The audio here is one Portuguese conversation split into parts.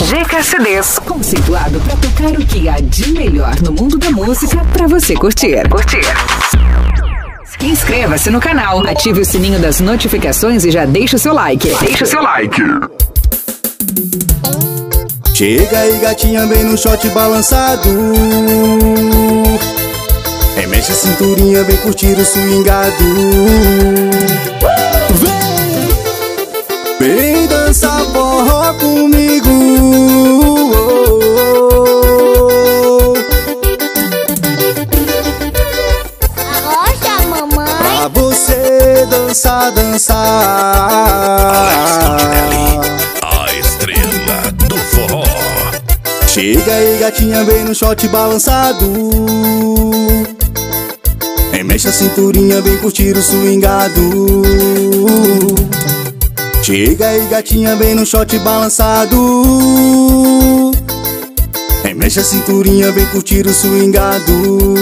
GKCDs, conceituado para tocar o que há de melhor no mundo da música para você curtir. Inscreva-se no canal, ative o sininho das notificações e já deixa o seu like. Chega aí, gatinha, vem no shot balançado. Remexe a cinturinha, vem curtir o swingado. Vem dançar forró comigo. Arrocha, mamãe. Pra você dançar. A estrela do forró. Chega aí, gatinha, vem no shot balançado. Remexe a cinturinha, vem curtir o swingado. Chega aí, gatinha, vem no shot balançado. Remexe a cinturinha, vem curtir o swingado.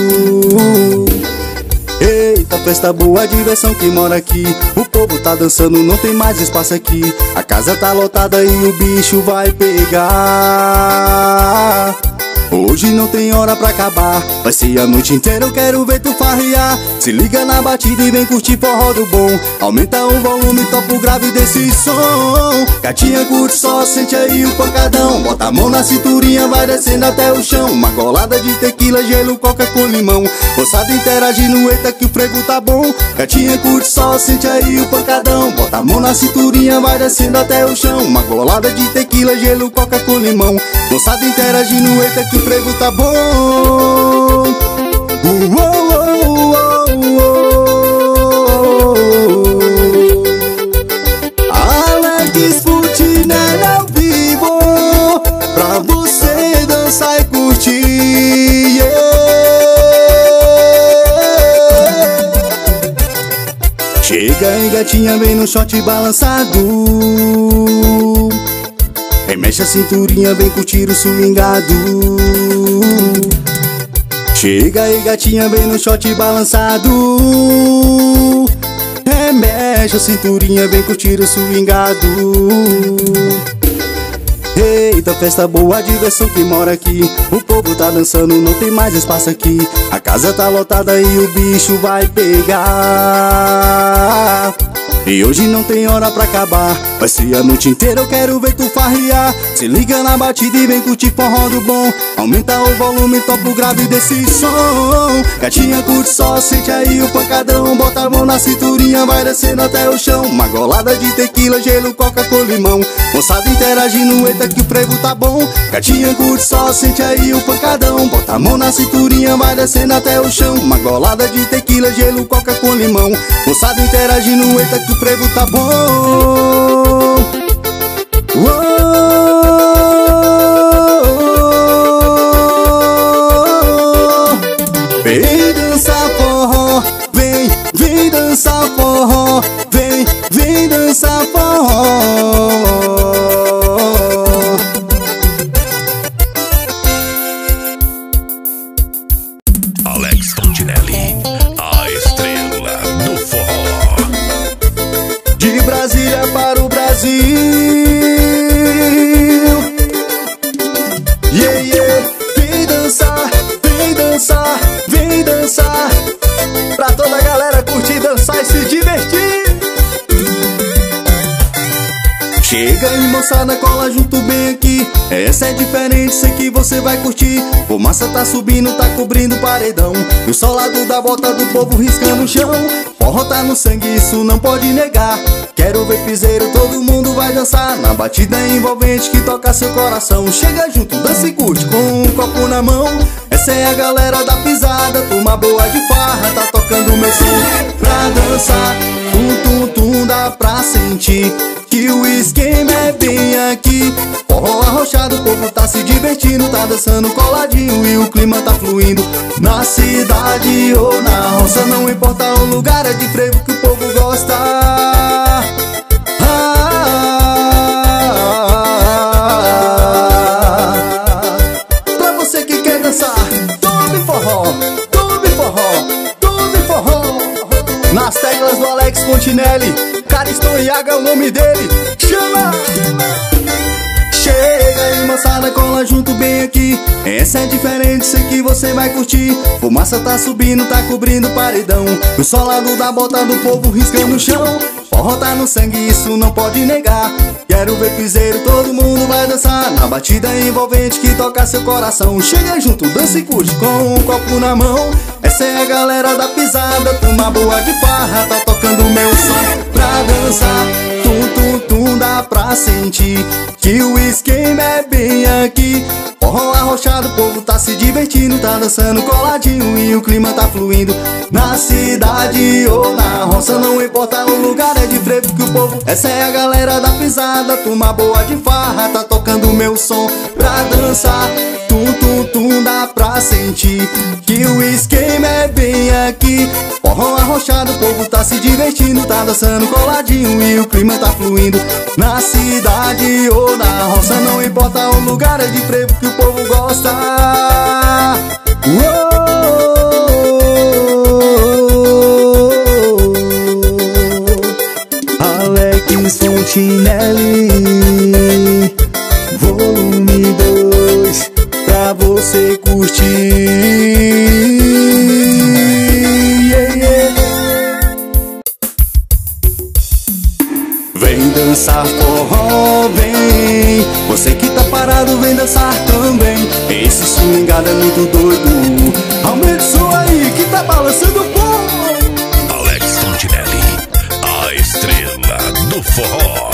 Eita, festa boa, diversão que mora aqui. O povo tá dançando, não tem mais espaço aqui. A casa tá lotada e o bicho vai pegar. Hoje não tem hora pra acabar, vai ser a noite inteira, eu quero ver tu farrear. Se liga na batida e vem curtir forró do bom. Aumenta o volume, topa o grave desse som. Gatinha, curte só, sente aí o pancadão. Bota a mão na cinturinha, vai descendo até o chão. Uma golada de tequila, gelo, coca com limão. Moçada interagindo, eita que o frevo tá bom. Gatinha, curte só, sente aí o pancadão. Bota a mão na cinturinha, vai descendo até o chão. Uma golada de tequila, gelo, coca com limão. Moçada interagindo, eita que o frevo tá bom. Alex Futinelli ao vivo, pra você dançar e curtir, Chega aí, gatinha, vem no shot balançado. Remexe a cinturinha, vem curtir o swingado. Chega aí, gatinha, vem no shot balançado. Remexe a cinturinha, vem curtir o swingado. Eita, festa boa, diversão que mora aqui. O povo tá dançando, não tem mais espaço aqui. A casa tá lotada e o bicho vai pegar. E hoje não tem hora pra acabar, vai ser a noite inteira, eu quero ver tu farrear. Se liga na batida e vem curtir forró do bom. Aumenta o volume, topa o grave desse som. Gatinha, curte só, sente aí o pancadão. Bota a mão na cinturinha, vai descendo até o chão. Uma golada de tequila, gelo, coca com limão. Moçada interagindo, eita que o frevo tá bom. Gatinha, curte só, sente aí o pancadão. Bota a mão na cinturinha, vai descendo até o chão. Uma golada de tequila, gelo, coca com limão. Moçada interagindo, eita que o frevo tá bom. Vem dançar forró, vem dançar forró, vem dançar forró. Alex Futinelli, a estrela do forró. De Brasília para o Brasil. Yeah, yeah. Vem dançar, vem dançar, vem dançar. Pra toda a galera curtir, dançar e se divertir. Chega aí, moçada, cola junto bem aqui. Essa é diferente, sei que você vai curtir. Fumaça tá subindo, tá cobrindo o paredão. E o solado da bota do povo riscando o chão. Forró tá no sangue, isso não pode negar. Quero ver piseiro, todo mundo vai dançar. Na batida envolvente que toca seu coração. Chega junto, dança e curte com um copo na mão. Essa é a galera da pisada, turma boa de farra. Tá tocando meu som pra dançar. Tum, tum, tum, dá pra sentir que o esquema é bem aqui. Forró arrochado, o povo tá se divertindo. Tá dançando coladinho e o clima tá fluindo. Na cidade ou na roça, não importa o lugar, é de frevo que o povo gosta. Pra você que quer dançar, tome forró, tome forró, tome forró. Nas teclas do Alex Futinelli, Cariston Iaga é o nome dele. Chama! Chega aí, aí, moçada, cola junto bem aqui. Essa é diferente, sei que você vai curtir. Fumaça tá subindo, tá cobrindo o paredão. O solado da bota do povo riscando o chão. Forró tá no sangue, isso não pode negar. Quero ver piseiro, todo mundo vai dançar na batida envolvente que toca seu coração. Chega junto, dança e curte com um copo na mão. Essa é a galera da pisada, turma boa de farra, tá tocando meu som pra dançar. Tum, tum, tum, dá pra sentir que o esquema é bem aqui. Forró arrochado, o povo tá se divertindo, tá dançando coladinho e o clima tá fluindo. Na cidade ou na roça, não importa o lugar, é de frevo que o povo. Essa é a galera da pisada, turma boa de farra, tá tocando meu som pra dançar. Tum, tum, tum, dá pra sentir que o esquema é bem aqui. Forró arrochado, o povo tá se divertindo, tá dançando coladinho e o clima tá fluindo. Na cidade ou na roça, não importa o lugar, é de frevo que o povo gosta. Alex Fontinelli, volume 2, pra você curtir. Yeah, yeah. Vem dançar forró, vem. Você que tá parado, vem dançar também. Esse swingado é muito doido. Aumente o som aí que tá balançando o povo. Alex Fontinelli, a estrela do forró.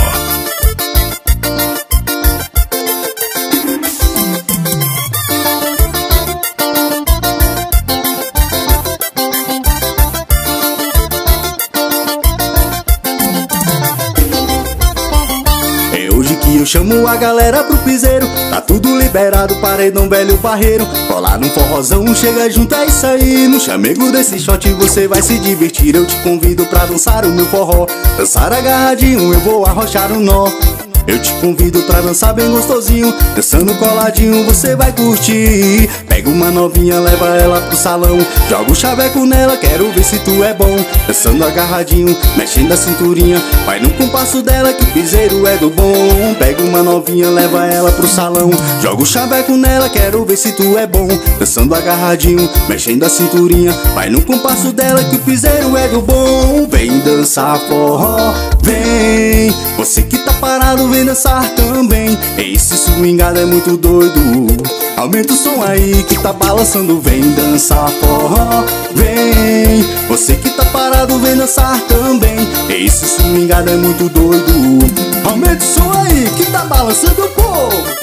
Eu chamo a galera pro piseiro, tá tudo liberado, paredão velho barreiro. Colar num forrozão, chega junto, é isso aí. No chamego desse shot você vai se divertir. Eu te convido pra dançar o meu forró. Dançar agarradinho, eu vou arrochar um nó. Eu te convido pra dançar bem gostosinho. Dançando coladinho, você vai curtir. Pega uma novinha, leva ela pro salão. Joga o chaveco nela, quero ver se tu é bom. Dançando agarradinho, mexendo a cinturinha. Vai no compasso dela que o piseiro é do bom. Pega uma novinha, leva ela pro salão. Joga o chaveco nela, quero ver se tu é bom. Dançando agarradinho, mexendo a cinturinha. Vai no compasso dela que o piseiro é do bom. Vem dançar forró, vem. Você que tá parado, vem dançar também. Esse swingado é muito doido. Aumenta o som aí que tá balançando. Vem dançar forró, vem. Você que tá parado, vem dançar também. Esse swingado é muito doido. Aumenta o som aí que tá balançando o povo.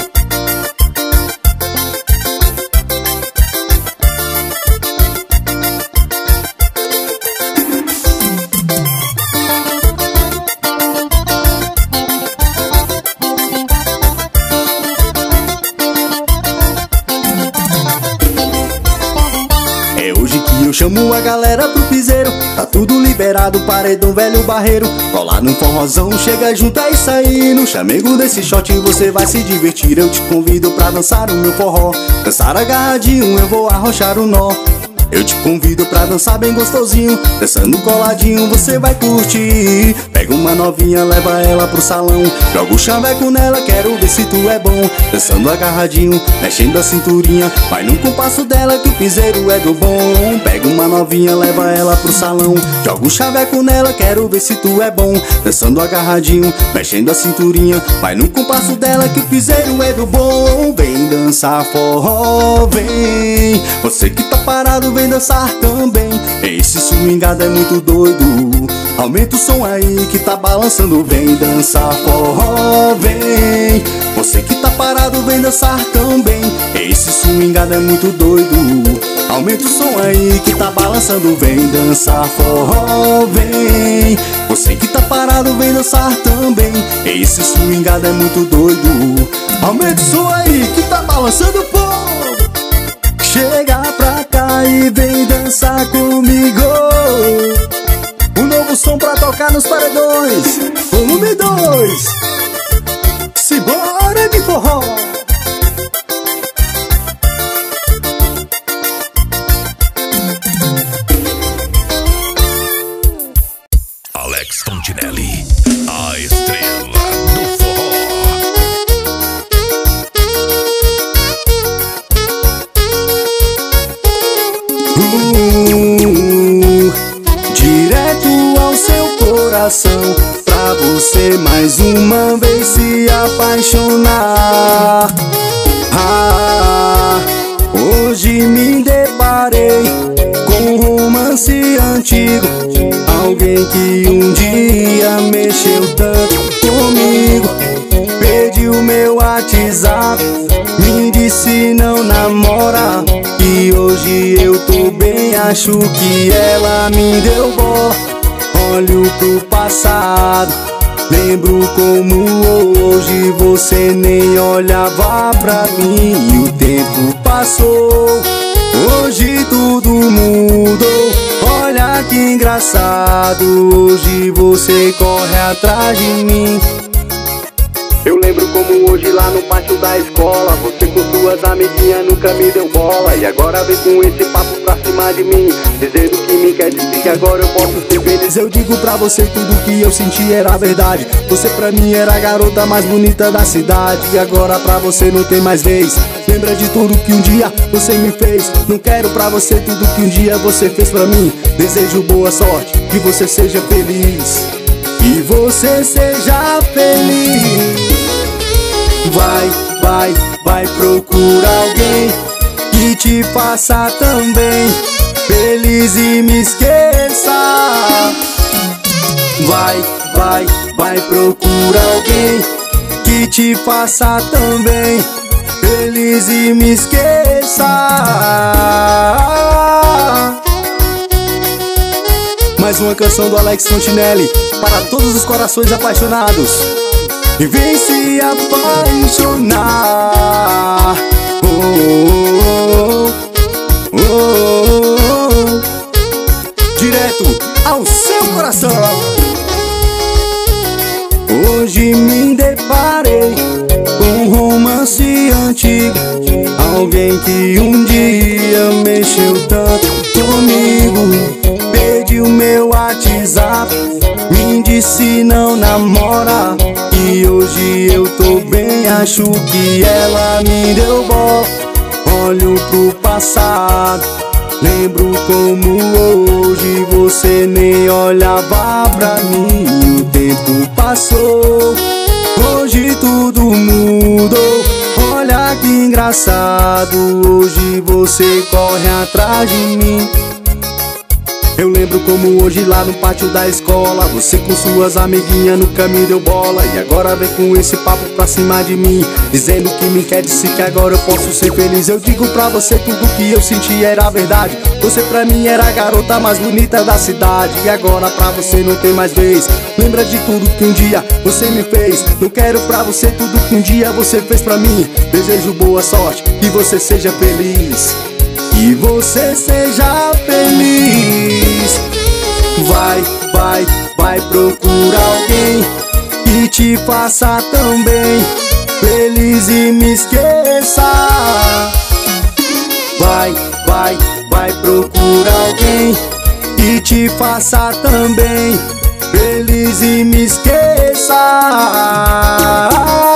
Eu chamo a galera pro piseiro, tá tudo liberado, paredão velho barreiro. Colar num forrozão, chega junto, é isso aí. No chamego desse shot você vai se divertir. Eu te convido pra dançar o meu forró. Dançar agarradinho, eu vou arrochar o nó. Eu te convido pra dançar bem gostosinho. Dançando coladinho, você vai curtir. Pega uma novinha, leva ela pro salão. Joga o chaveco nela, quero ver se tu é bom. Dançando agarradinho, mexendo a cinturinha. Vai no compasso dela que o piseiro é do bom. Pega uma novinha, leva ela pro salão. Joga o chaveco nela, quero ver se tu é bom. Dançando agarradinho, mexendo a cinturinha. Vai no compasso dela que o piseiro é do bom. Vem dançar forró, vem. Você que tá parado, vem dançar também. Esse swingado é muito doido. Aumenta o som aí que tá balançando. Vem dançar forró, vem. Você que tá parado, vem dançar também. Esse swingado é muito doido. Aumenta o som aí que tá balançando. Vem dançar forró, vem. Você que tá parado, vem dançar também. Esse swingado é muito doido. Aumenta o som aí que tá balançando, pô. Chega pra cá e vem dançar comigo. Um novo som pra tocar nos paredões. Volume 2. Simbora de forró. Alex Fontinelli, a estrela do forró. coração pra você mais uma vez se apaixonar. Hoje me deparei com um romance antigo, alguém que um dia mexeu tanto comigo. Pediu meu WhatsApp, me disse não namora, e hoje eu tô bem, acho que ela me deu bola. Olho pro passado, lembro como hoje você nem olhava pra mim. E o tempo passou, hoje tudo mudou. Olha que engraçado, hoje você corre atrás de mim. Eu lembro como hoje lá no pátio da escola, você com suas amiguinhas nunca me deu bola. E agora vem com esse papo pra cima de mim, dizendo que me quer, dizer que agora eu posso ser feliz. Eu digo pra você, tudo que eu senti era verdade. Você pra mim era a garota mais bonita da cidade. E agora pra você não tem mais vez. Lembra de tudo que um dia você me fez. Não quero pra você tudo que um dia você fez pra mim. Desejo boa sorte, que você seja feliz, que você seja feliz. Vai procurar alguém que te faça também feliz e me esqueça. Vai procurar alguém que te faça também feliz e me esqueça. Mais uma canção do Alex Fontinelli para todos os corações apaixonados. E vem se apaixonar. Direto ao seu coração. Hoje me deparei com um romance antigo, alguém que um dia mexeu tanto comigo. Pediu meu WhatsApp, me disse não namora, e hoje eu tô bem, acho que ela me deu bola. Olho pro passado, lembro como hoje você nem olhava pra mim. O tempo passou, hoje tudo mudou. Olha que engraçado, hoje você corre atrás de mim. Eu lembro como hoje lá no pátio da escola, você com suas amiguinhas nunca me deu bola. E agora vem com esse papo pra cima de mim, dizendo que me quer, disse que agora eu posso ser feliz. Eu digo pra você, tudo que eu senti era verdade. Você pra mim era a garota mais bonita da cidade. E agora pra você não tem mais vez. Lembra de tudo que um dia você me fez. Não quero pra você tudo que um dia você fez pra mim. Desejo boa sorte, que você seja feliz, que você seja feliz. Vai procurar alguém que te faça também feliz e me esqueça. Vai procurar alguém que te faça também feliz e me esqueça.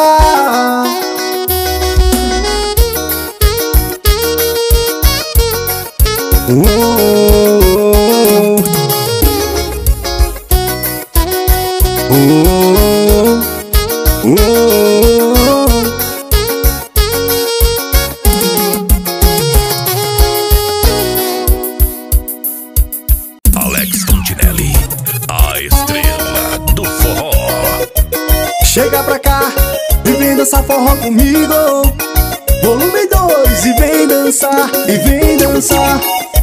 Alex Fontinelli, a estrela do forró. Chega pra cá e vem dançar forró comigo. Volume 2, e vem dançar, e vem dançar.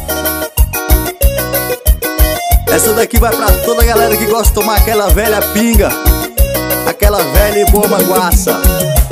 Essa daqui vai pra toda a galera que gosta de tomar aquela velha pinga, aquela velha e boa manguaça.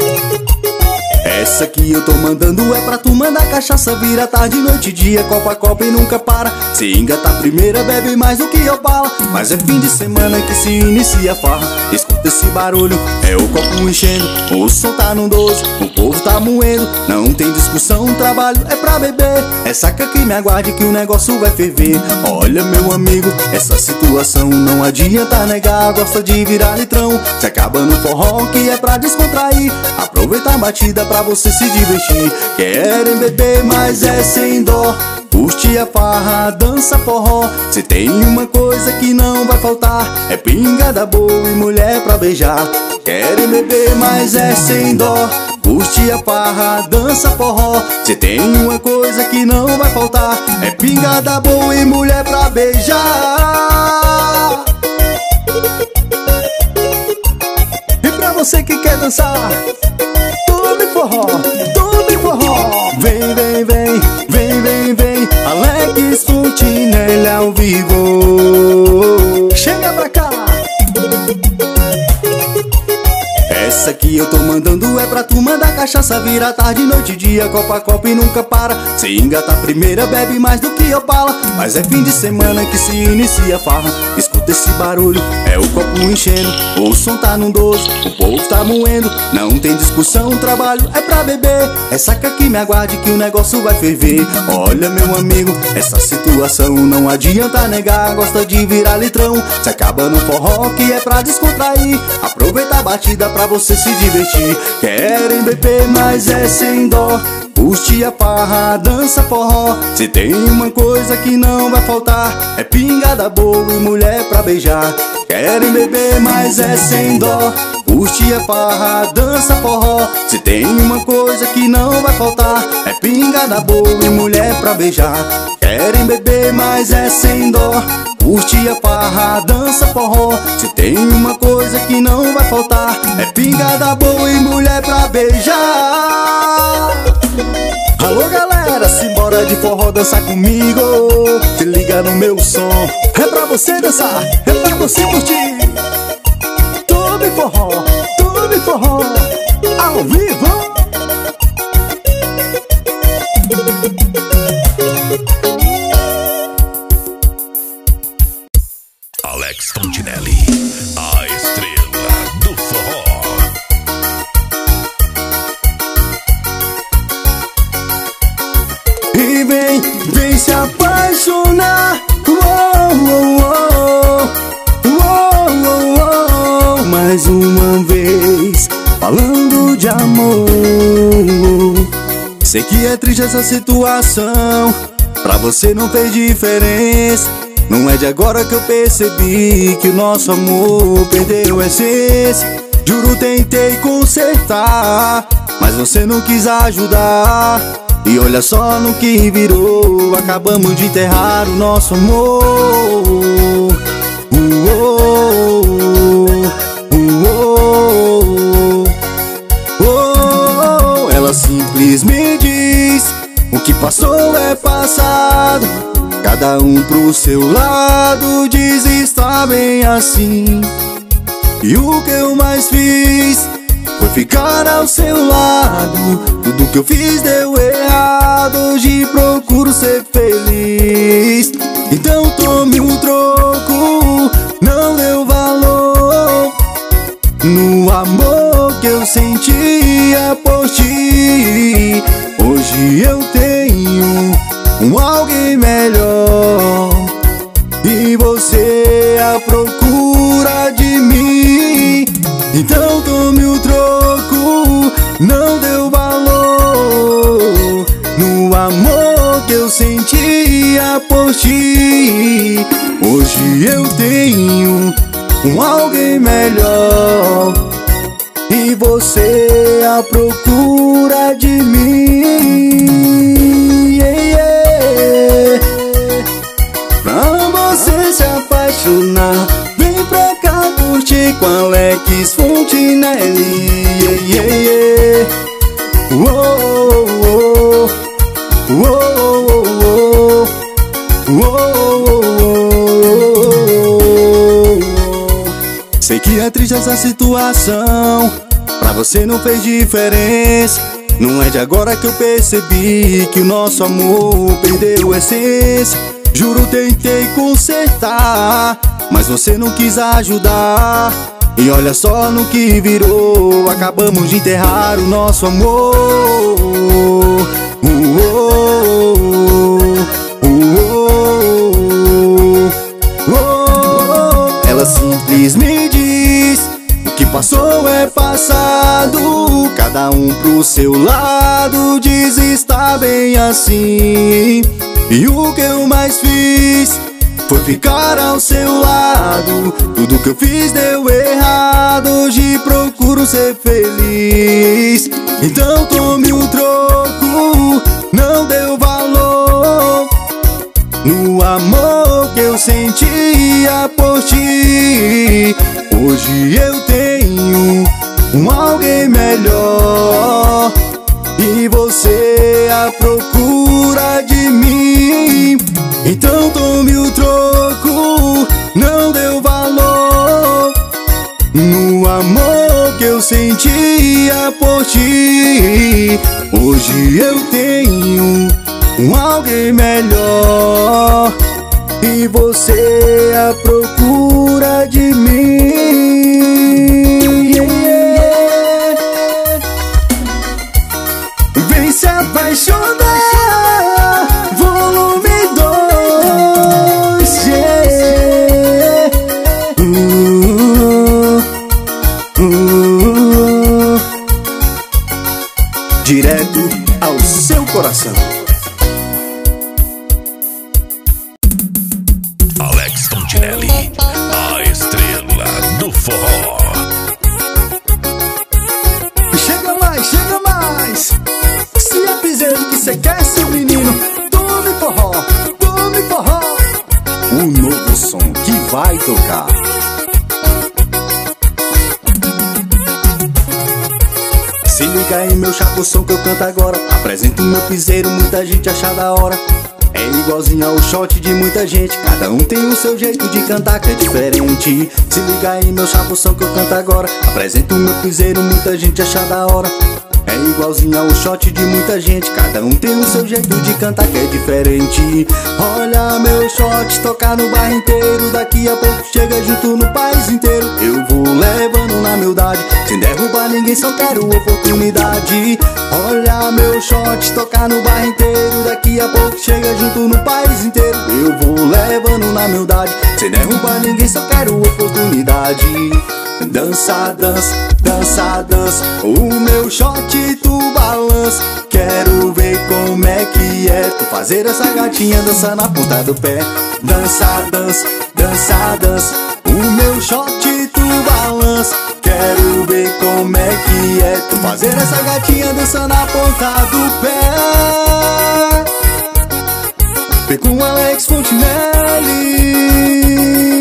Essa que eu tô mandando é pra tu mandar cachaça, vira tarde, noite, dia, copa a copa e nunca para. Se engata a primeira, bebe mais do que eu bala, mas é fim de semana que se inicia a farra. Escuta esse barulho, é o copo enchendo, o som tá no 12, o povo tá moendo. Não tem discussão, o trabalho é pra beber. É saca que me aguarde que o negócio vai ferver. Olha meu amigo, essa situação não adianta negar, gosta de virar litrão. Se acaba no forró que é pra descontrair, aproveita a batida pra você se divertir. Querem beber, mas é sem dó. curte a farra, dança forró. Se tem uma coisa que não vai faltar, é pingada boa e mulher pra beijar. Querem beber, mas é sem dó. Curte a farra, dança forró. Se tem uma coisa que não vai faltar, é pingada boa e mulher pra beijar. E pra você que quer dançar, tome forró, tome forró. Vem, vem, vem, vem, vem, vem, Alex Fontinelli ao vivo. Chega pra cá. Essa aqui eu tô mandando é pra turma da cachaça. Vira tarde, noite, dia, copa, copa e nunca para. Se engata a primeira, bebe mais do que Opala. Mas é fim de semana que se inicia a farra. Escuta esse barulho, é o copo enchendo. O som tá num 12, o povo tá moendo. Não tem discussão, o trabalho é pra beber. É saca que me aguarde que o negócio vai ferver. Olha meu amigo, essa situação não adianta negar. Gosta de virar litrão, se acaba no forró que é pra descontrair. Aproveita a batida pra você se divertir. Querem beber, mas é sem dó. Curte a farra, dança forró. Se tem uma coisa que não vai faltar, é pingada boa e mulher pra beijar. Querem beber, mas é sem dó. Curte a farra, dança forró. Se tem uma coisa que não vai faltar, é pingada boa e mulher pra beijar. Querem beber, mas é sem dó. Curte a farra, dança forró. Se tem uma coisa que não vai faltar, é pingada boa e mulher pra beijar. Alô galera, simbora de forró dançar comigo. Se liga no meu som, é pra você dançar, é pra você curtir. Tome forró, ao vivo. Alex Fontinelli, a estrela do forró. E vem, vem se apaixonar. Mais uma vez, falando de amor. Sei que é triste essa situação, pra você não fez diferença. Não é de agora que eu percebi que o nosso amor perdeu a essência. Juro, tentei consertar, mas você não quis ajudar. E olha só no que virou, acabamos de enterrar o nosso amor. Ela simplesmente diz: o que passou é passado. Cada um pro seu lado, diz estar bem assim. E o que eu mais fiz foi ficar ao seu lado. Tudo que eu fiz deu errado, hoje procuro ser feliz. Então tome um troco, não deu valor no amor que eu sentia por ti. Hoje eu tenho alguém melhor, e você à procura de mim. Então tome o troco, não deu valor no amor que eu sentia por ti. Hoje eu tenho alguém melhor, e você à procura de mim. Pra você se apaixonar, vem pra cá curtir com Alex Fontinelli. Sei que é triste essa situação, pra você não fez diferença. Não é de agora que eu percebi que o nosso amor perdeu a essência. Juro, tentei consertar, mas você não quis ajudar. E olha só no que virou, acabamos de enterrar o nosso amor. Ela simplesmente diz: o que passou é passado. Cada um pro seu lado, diz estar bem assim. E o que eu mais fiz foi ficar ao seu lado. Tudo que eu fiz deu errado, hoje procuro ser feliz. Então tome o troco, não deu valor no amor que eu sentia por ti. Hoje eu tenho alguém melhor e você à procura de mim. Então tome o troco, não deu valor no amor que eu sentia por ti. Hoje eu tenho alguém melhor e você à procura de mim. Vem se apaixonar, volume 2, yeah. Direto ao seu coração. Alex Fontinelli, a estrela do forró. Chega mais, chega mais. Se é piseiro que cê quer, seu menino, tome forró, tome forró. O novo som que vai tocar. Se liga aí, meu chapa, o som que eu canto agora. Apresento o meu piseiro, muita gente acha da hora. É igualzinho ao shot de muita gente, cada um tem o seu jeito de cantar que é diferente. Se liga aí, meu chapa, o som que eu canto agora. Apresento o meu piseiro, muita gente acha da hora. É igualzinho ao shot de muita gente, cada um tem o seu jeito de cantar que é diferente. Olha meu shot tocar no bairro inteiro, daqui a pouco chega junto no país inteiro. Eu vou levando na humildade, sem derrubar ninguém, só quero oportunidade. Olha meu shot tocar no bairro inteiro, daqui a pouco chega junto no país inteiro. Eu vou levando na humildade, sem derrubar ninguém, só quero oportunidade. Dança, dança, dança, dança, o meu shot tu balança. Quero ver como é que é tu fazer essa gatinha dançar na ponta do pé. Dança, dança, dança, dança, o meu shot tu balança. Quero ver como é que é tu fazer essa gatinha dançar na ponta do pé. Vem com Alex Fontinelli.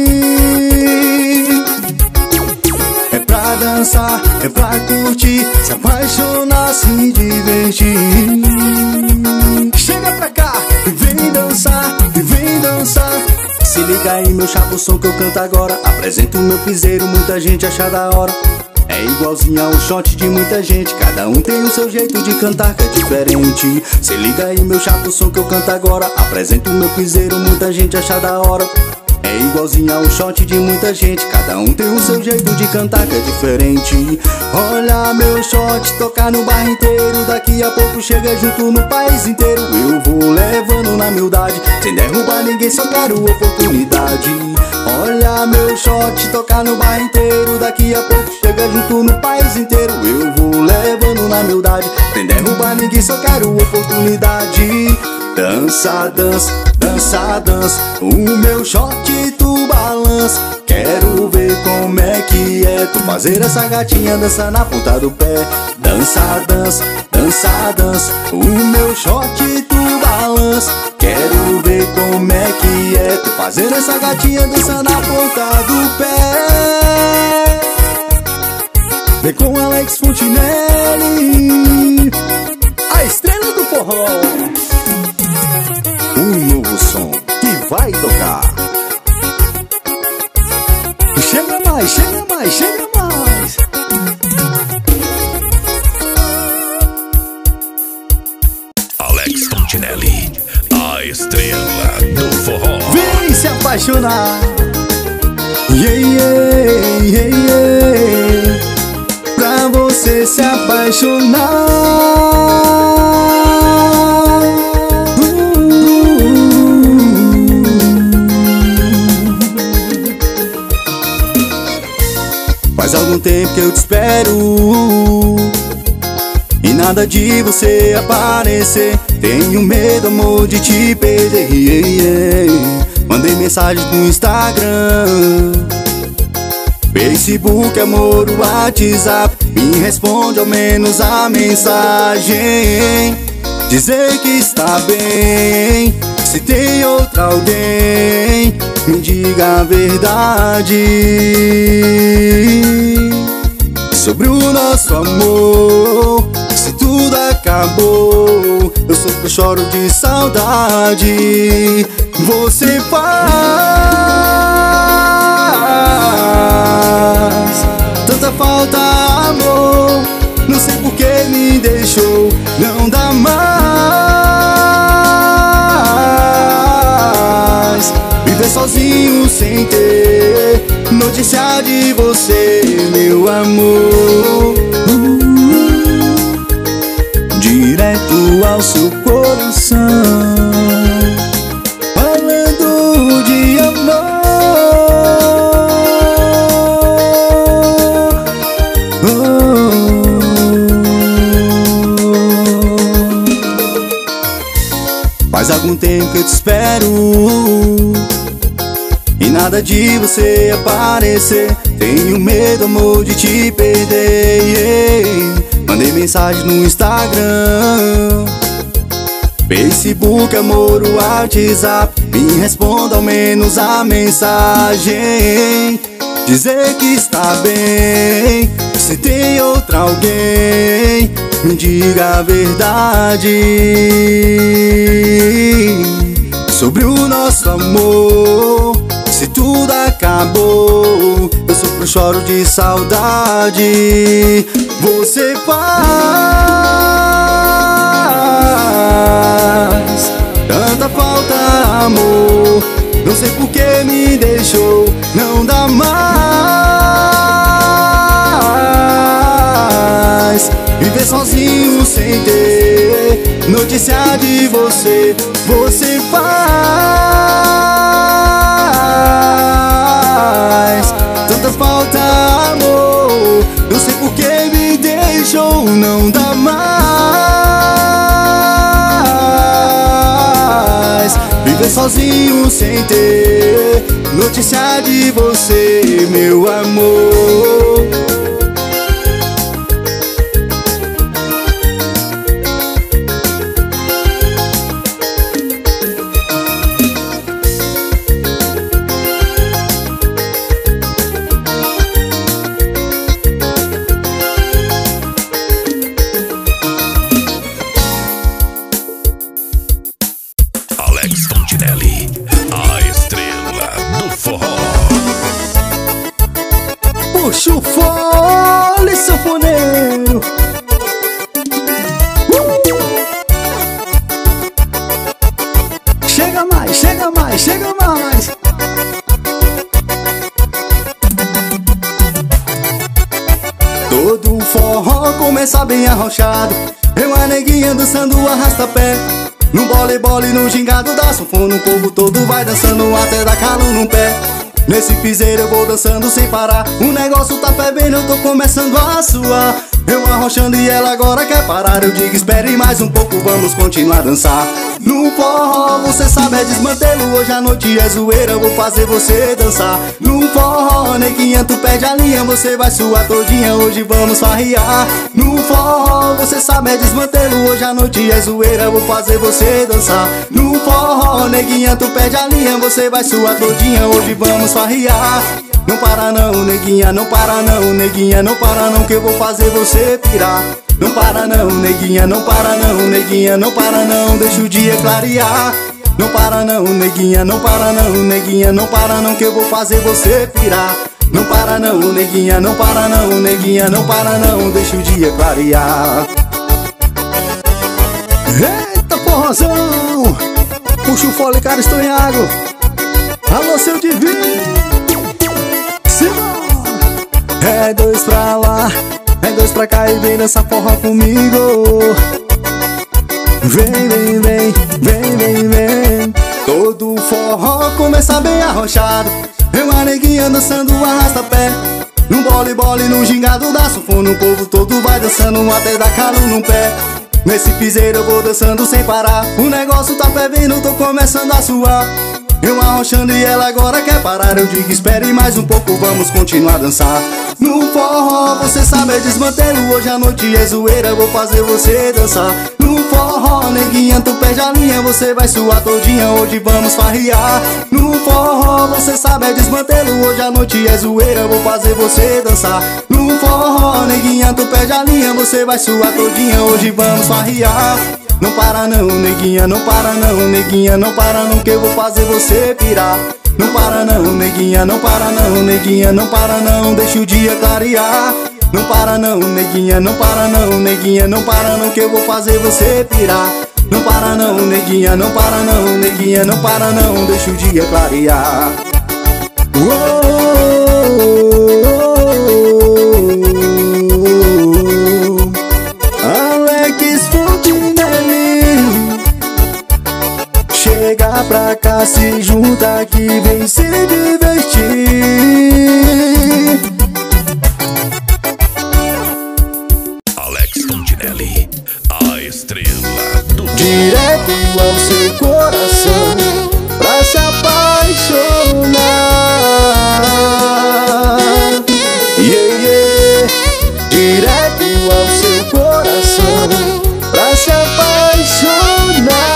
É pra dançar, é pra curtir, se apaixonar, se divertir. Chega pra cá, vem dançar, vem dançar. Se liga aí, meu chapa, o som que eu canto agora. Apresento o meu piseiro, muita gente acha da hora. É igualzinho ao shot de muita gente, cada um tem o seu jeito de cantar que é diferente. Se liga aí, meu chapa, o som que eu canto agora. Apresento o meu piseiro, muita gente acha da hora. É igualzinho ao shot de muita gente, cada um tem o seu jeito de cantar que é diferente. Olha meu shot tocar no bairro inteiro, daqui a pouco chega junto no país inteiro. Eu vou levando na humildade, sem derrubar ninguém, só quero oportunidade. Olha meu shot tocar no bairro inteiro, daqui a pouco chega junto no país inteiro. Eu vou levando na humildade, sem derrubar ninguém, só quero oportunidade. Dança, dança, dança, dança, o meu shot tu balança. Quero ver como é que é tu fazer essa gatinha dançar na ponta do pé. Dança, dança, dança, dança, o meu shot tu balança. Quero ver como é que é tu fazer essa gatinha dançar na ponta do pé. Vem com Alex Fontinelli, a estrela do forró. Um novo som que vai tocar. Chega mais, chega mais, chega mais. Alex Fontinelli, a estrela do forró. Vem se apaixonar. Yeah, yeah, yeah, yeah. Pra você se apaixonar. Faz algum tempo que eu te espero, e na nada de você aparecer. Tenho medo, amor, de te perder. Mandei mensagem no Instagram, Facebook, amor, WhatsApp. Me responde ao menos a mensagem. Dizer que está bem. Se tem outra alguém, me diga a verdade sobre o nosso amor. Se tudo acabou, eu sofro, choro de saudade. Você faz tanta falta, amor. Não sei por que me deixou, não dá mais viver sozinho sem ter notícia de você, meu amor. Direto ao seu coração, falando de amor. Faz algum tempo que eu te espero e nada de você aparecer. Tenho medo, amor, de te perder. Mandei mensagem no Instagram, Facebook, amor, WhatsApp. Me responda ao menos a mensagem. Dizer que está bem. Se tem outra alguém, me diga a verdade sobre o nosso amor. Se tudo acabou, eu sofro, choro de saudade. Você faz tanta falta, amor. Não sei por que me deixou, não dá mais viver sozinho sem ter notícia de você. Você faz tanta falta, amor. Não sei por que me deixou, não dá mais viver sozinho sem ter notícia de você, meu amor. Alex Fontinelli, a estrela do forró. Puxa o fole, sanfoneiro. Chega mais, chega mais, chega mais. Todo forró começa bem arrochado. Eu a neguinha dançando arrasta-pé. No bole-bole, no gingado da sanfona, o povo todo vai dançando até dar calo no pé. Nesse piseiro eu vou dançando sem parar. O negócio tá fervendo, eu tô começando a suar. Eu arrochando e ela agora quer parar. Eu digo espere mais um pouco, vamos continuar a dançar. No forró você sabe é desmantelo. Hoje a noite é zoeira, eu vou fazer você dançar. No forró, neguinha, tu perde a linha. Você vai suar todinha, hoje vamos farrear. No forró você sabe é desmantelo. Hoje a noite é zoeira, eu vou fazer você dançar. No forró, neguinha, tu perde a linha. Você vai suar todinha, hoje vamos farrear. Não para não, neguinha, não para não, neguinha, não para não, que eu vou fazer você pirar. Não para não, neguinha, não para não, neguinha, não para não, deixa o dia clarear. Não para não, neguinha, não para não, neguinha, não para não, que eu vou fazer você pirar. Não para não, neguinha, não para não, neguinha, não para não, deixa o dia clarear. Eita forrozão, puxa o fole, cara, estonhago. Alô, seu divino. É dois pra lá, é dois pra cá e vem dançar forró comigo. Vem, vem, vem, vem, vem, vem. Todo forró começa bem arrochado. Eu a neguinha dançando arrasta-pé. No bole-bole, no gingado da sanfona, o povo todo vai dançando até dar calo no pé. Nesse piseiro eu vou dançando sem parar. O negócio tá fervendo, tô começando a suar. Eu arrochando e ela agora quer parar. Eu digo espere mais um pouco, vamos continuar a dançar. No forró você sabe é desmantelo. Hoje a noite é zoeira, eu vou fazer você dançar. No forró, neguinha, tu perde a linha. Você vai suar todinha, hoje vamos farrear. No forró você sabe é desmantelo. Hoje a noite é zoeira, eu vou fazer você dançar. No forró, neguinha, tu perde a linha. Você vai suar todinha, hoje vamos farrear. Não para não, neguinha, não para não, neguinha, não para não, que eu vou fazer você pirar. Não para não, neguinha, não para não, neguinha, não para não, deixa o dia clarear. Não para não, neguinha, não para não, neguinha, não para não, que eu vou fazer você pirar. Não para não, neguinha, não para não, neguinha, não para não, deixa o dia clarear. Chega pra cá, se junta aqui, vem se divertir. Alex Fontinelli, a estrela do Direto ao seu coração, pra se apaixonar. Yeah, yeah. Direto ao seu coração, pra se apaixonar.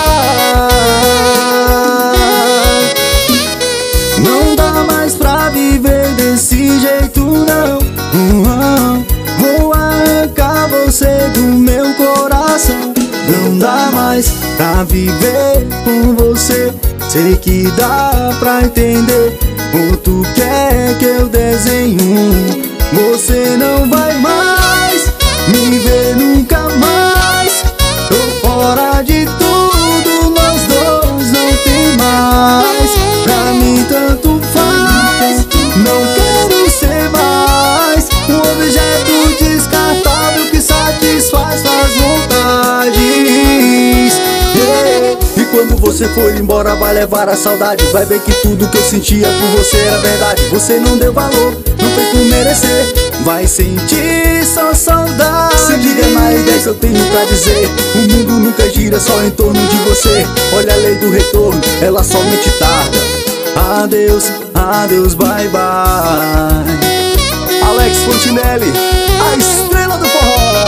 Não dá mais pra viver desse jeito não. Vou arrancar você do meu coração. Não dá mais pra viver com você. Sei que dá pra entender. Ou tu quer que eu desenho? Você não vai mais me ver nunca mais. Tô fora de tudo, nós dois não tem mais. Pra mim tanto faz, não quero ser mais um objeto descartável que satisfaz suas vontades. Yeah. E quando você for embora vai levar a saudade. Vai ver que tudo que eu sentia por você era verdade. Você não deu valor, não fez por merecer. Vai sentir só saudade. Se liga na ideia que eu tenho pra dizer. O mundo nunca gira só em torno de você. Olha a lei do retorno, ela somente tarda. Adeus, adeus, bye bye. Alex Fontinelli, a estrela do forró.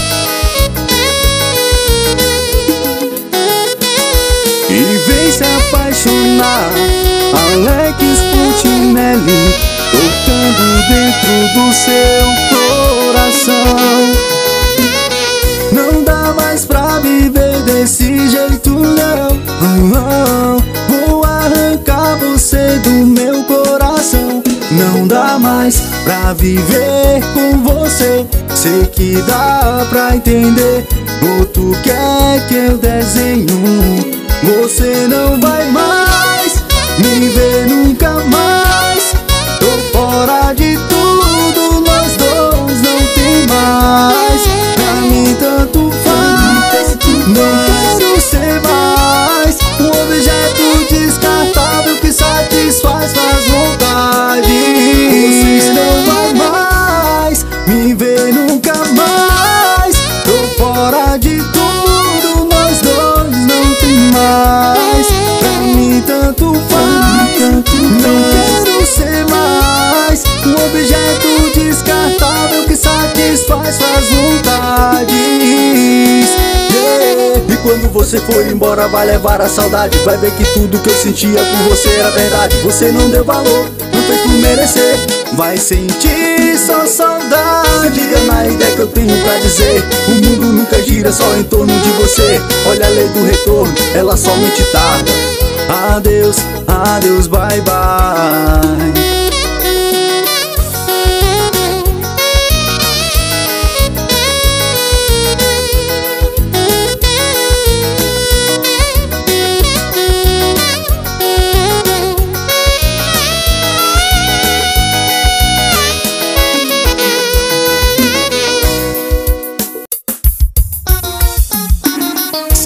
E vem se apaixonar. Alex Fontinelli, tocando dentro do seu coração. Não dá mais pra viver desse jeito não. Vou arrancar você do meu coração. Não dá mais pra viver com você. Sei que dá pra entender. Ou tu quer que eu desenho? Você não vai mais me ver nunca mais. Tô fora de tudo, nós dois não tem mais. Pra mim tanto faz, não quero ser mais um objeto descartável que satisfaz suas vontades. Você não vai mais me ver nunca mais. Tô fora de tudo, nós dois não tem mais. Pra mim tanto faz, não quero ser mais um objeto descartável que satisfaz suas vontades. Yeah. E quando você for embora vai levar a saudade. Vai ver que tudo que eu sentia por você era verdade. Você não deu valor, não fez por merecer. Vai sentir só saudade. Liga na ideia que eu tenho pra dizer. O mundo nunca gira só em torno de você. Olha a lei do retorno, ela somente tarda. Adeus, adeus, bye bye.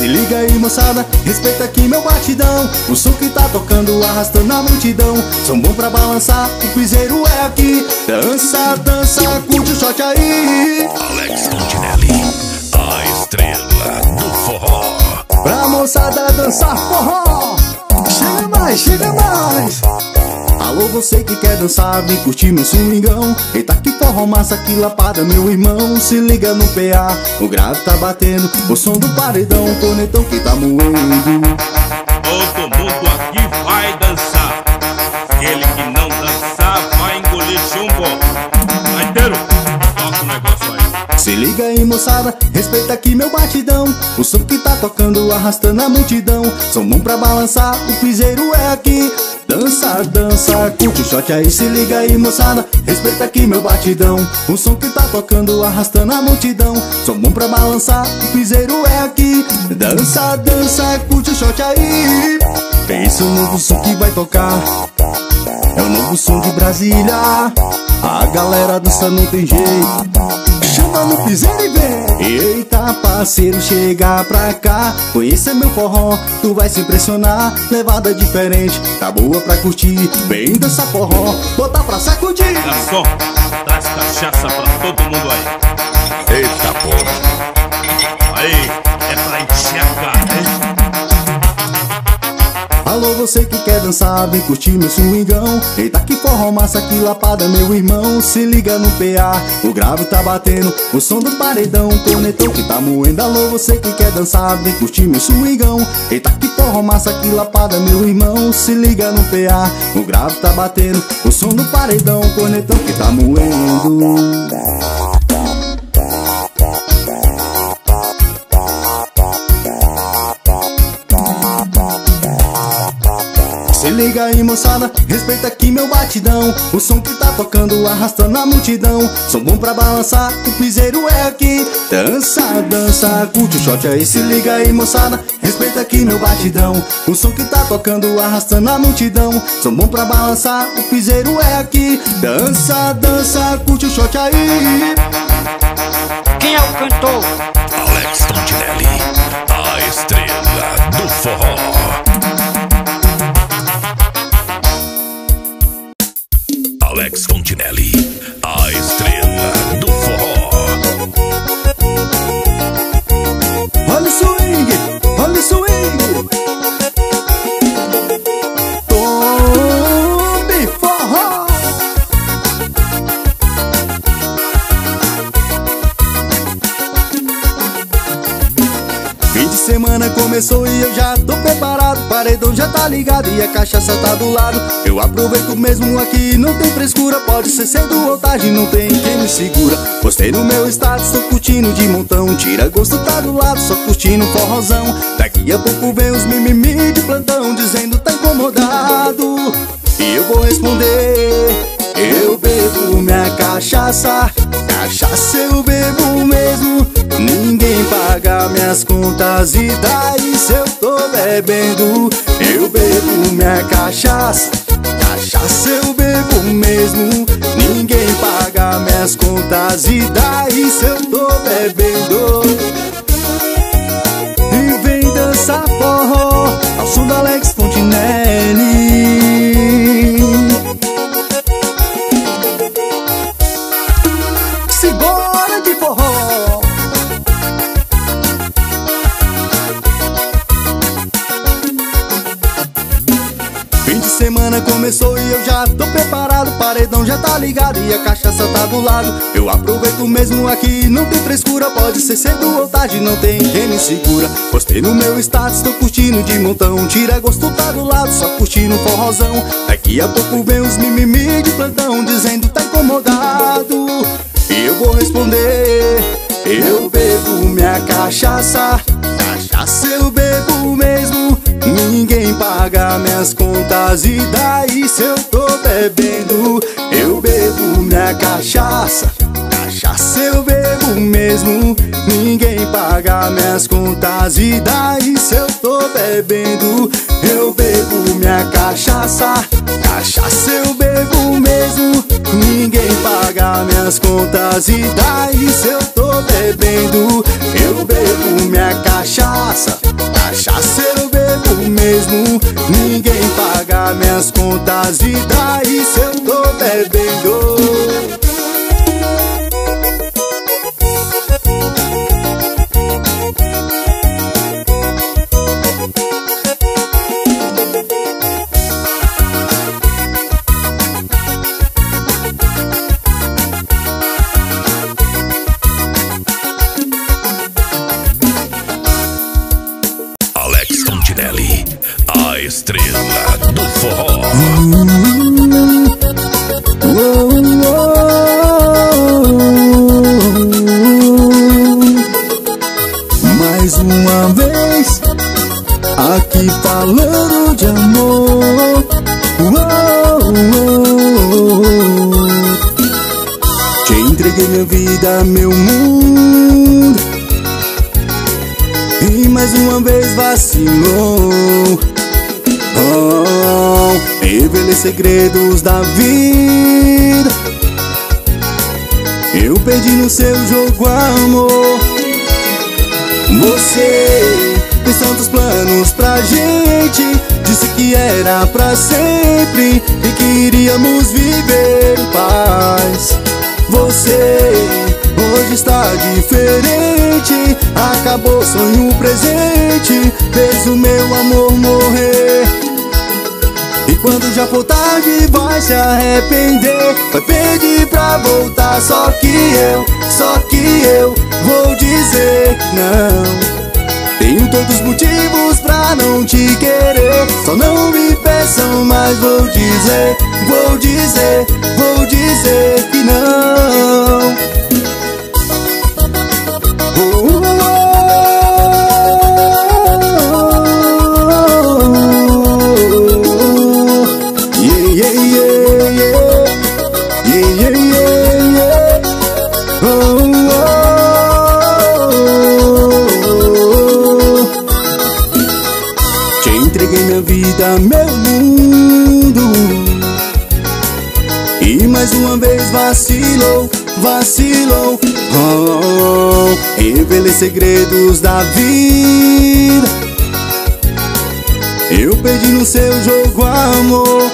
liga aí, moçada, respeita aqui meu batidão. O som que tá tocando, arrastando a multidão. Som bom pra balançar, o piseiro é aqui. Dança, dança, curte o shot aí. Alex Continelli, a estrela do forró. Pra moçada dançar forró. Chega mais, chega mais. Alô, você que quer dançar, vem curtir meu swingão. Eita, que forró massa, que lapada, meu irmão. Se liga no PA, o grave tá batendo. O som do paredão, o cornetão que tá moendo. Todo mundo aqui vai dançar. Aquele que não dançar vai engolir chumbo. Gaiteiro, toca o negócio aí. Se liga aí, moçada, respeita aqui meu batidão. O som que tá tocando, arrastando a multidão. Som bom pra balançar, o piseiro é aqui. Dança, dança, curte o shot aí. Se liga aí, moçada, respeita aqui meu batidão. O som que tá tocando, arrastando a multidão. Som bom pra balançar, o piseiro é aqui. Dança, dança, curte o shot aí. Pensa o novo som que vai tocar. É o novo som de Brasília. A galera dança, não tem jeito. Chama no piseiro e vem. Eita, parceiro, chega pra cá. Conheça meu forró, tu vai se impressionar. Levada diferente, tá boa pra curtir. Vem dançar forró, botar pra sacudir. Garçom, traz cachaça pra todo mundo aí. Eita porra. Aí, é pra encher a cara, hein? Alô, você que quer dançar, vem curtir meu swingão. Eita, que forró massa, que lapada, meu irmão. Se liga no PA, o grave tá batendo. O som do paredão, o cornetão que tá moendo. Alô, você que quer dançar, vem curtir meu swingão. Eita, que forró massa, que lapada, meu irmão. Se liga no PA, o grave tá batendo. O som do paredão, o cornetão que tá moendo. Se liga aí, moçada, respeita aqui meu batidão. O som que tá tocando, arrastando a multidão. Som bom pra balançar, o piseiro é aqui. Dança, dança, curte o shot aí. Se liga aí, moçada, respeita aqui meu batidão. O som que tá tocando, arrastando a multidão. Som bom pra balançar, o piseiro é aqui. Dança, dança, curte o shot aí. Quem é o cantor? Alex Continelli, a estrela do forró. Alex Continelli, a estrela do forró. Olha o swing, olha o swing. Tombe forró. Fim de semana começou e eu já tô preparado. Paredão já tá ligado e a cachaça tá do lado. Eu aproveito mesmo aqui, não tem frescura. Pode ser cedo ou tarde, não tem quem me segura. Postei no meu status, tô curtindo de montão. Tira gosto, tá do lado, só curtindo forrozão. Daqui a pouco vem os mimimi de plantão, dizendo tá incomodado. E eu vou responder: eu bebo minha cachaça. Cachaça eu bebo mesmo. Ninguém paga minhas contas e daí se eu tô bebendo. Eu bebo minha cachaça. Cachaça eu bebo mesmo. Ninguém paga minhas contas e daí se eu tô bebendo. E vem dançar forró ao som do Alex Continelli. Simbora de forró. Fim de semana começou e eu já tô preparado. Paredão já tá ligado e a cachaça tá do lado. Eu aproveito mesmo aqui, não tem frescura. Pode ser cedo ou tarde, não tem quem me segura. Postei no meu status, tô curtindo de montão. Tira gosto, tá do lado, só curtindo forrozão. Daqui a pouco vem os mimimi de plantão, dizendo tá incomodado. E eu vou responder: eu bebo minha cachaça. Cachaça eu bebo mesmo. Ninguém paga minhas contas e daí se eu tô bebendo. Eu bebo minha cachaça. Cachaça eu bebo mesmo. Ninguém paga minhas contas e daí se eu tô bebendo. Eu bebo minha cachaça. Cachaça eu bebo mesmo. Ninguém paga minhas contas e daí se eu tô bebendo. Eu bebo minha cachaça. minhas contas e daí se eu tô bebendo. Alex Fontinelli, a estrela do forró. Mais uma vez, aqui falando de amor. Te entreguei minha vida, meu mundo, e mais uma vez vacilou. Revelei segredos da vida, eu perdi no seu jogo, amor. Você fez tantos planos pra gente, disse que era pra sempre e que iríamos viver em paz. Você hoje está diferente, acabou sonho presente, fez o meu amor morrer. E quando já for tarde vai se arrepender, vai pedir pra voltar, só que eu vou dizer que não. Tenho todos os motivos pra não te querer, só não me peçam mais, vou dizer que não. Te entreguei minha vida, meu mundo, e mais uma vez vacilou. Revelei segredos da vida, eu perdi no seu jogo, amor.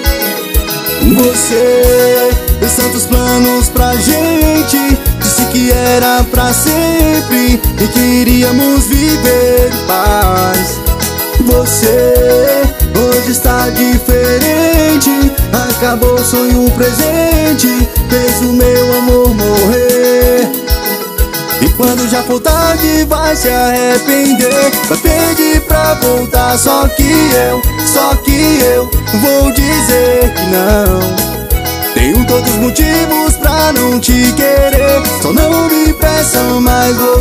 Você fez tantos planos pra gente, disse que era pra sempre e que iríamos viver em paz. Você hoje está diferente, acabou o sonho presente, fez o meu amor morrer. E quando já for tarde vai se arrepender, vai pedir pra voltar, só que eu vou dizer que não. Tenho todos os motivos pra não te querer, só não me peçam mais, vou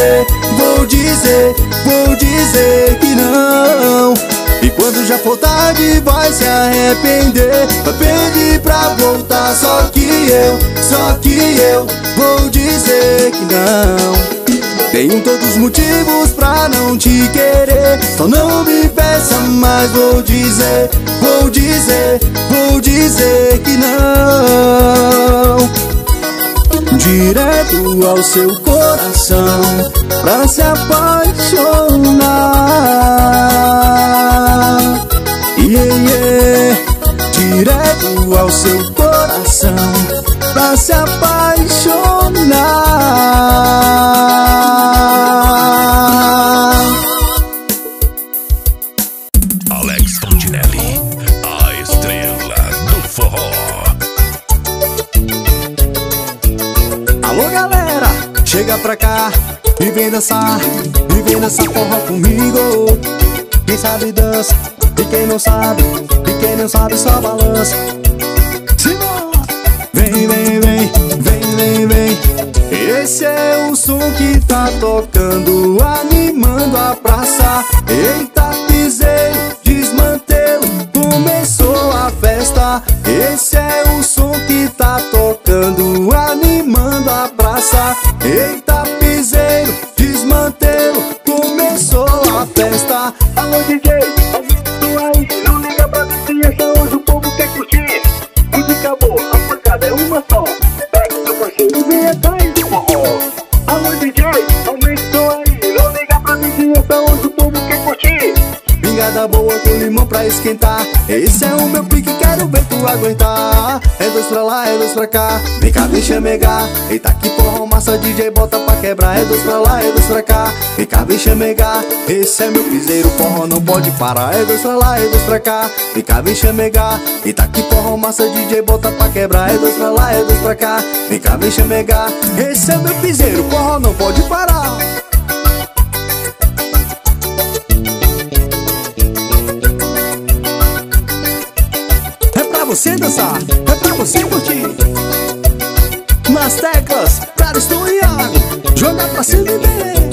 dizer que não. E quando já for tarde vai se arrepender, vai pedir pra voltar, só que eu vou dizer que não. Tenho todos os motivos pra não te querer, só não me peça mais, vou dizer que não. Direto ao seu coração pra se apaixonar. Direto ao seu coração pra se apaixonar. Alex Fontinelli, a estrela do forró. Alô galera, chega pra cá e vem dançar forró comigo. Quem sabe dança, e quem não sabe só balança. Vem, esse é o som que tá tocando, animando a praça. Eita piseiro, desmantelo, começou a festa. Esse é o som que tá tocando, animando a praça. Eita piseiro, desmantelo, começou a festa. Alô DJ, aí, não liga pra mim, essa hoje o povo quer curtir. Música boa, a pancada é uma só. Pega o seu parceiro e vem atrás do forró. Alô DJ, aumenta o som aí, não liga pra mim, essa hoje o povo quer curtir. Pingada Pingada boa com limão pra esquentar. Esse é o meu pique, quero ver tu aguentar. É dois pra lá, é dois pra cá, vem cá, vem chamegar. Eita que forró massa, DJ bota pra quebrar. É dois pra lá, é dois pra cá, vem cá, vem chamegar. Esse é meu piseiro, forró não pode parar. É dois pra lá, é dois pra cá, vem cá, vem chamegar. Eita que forró massa, DJ bota pra quebrar. É dois pra lá, é dois pra cá, vem cá, vem chamegar. Esse é meu piseiro, forró não pode parar. É pra você dançar, é pra você curtir. Nas teclas, Clariston e Iago, joga pra cima e vem.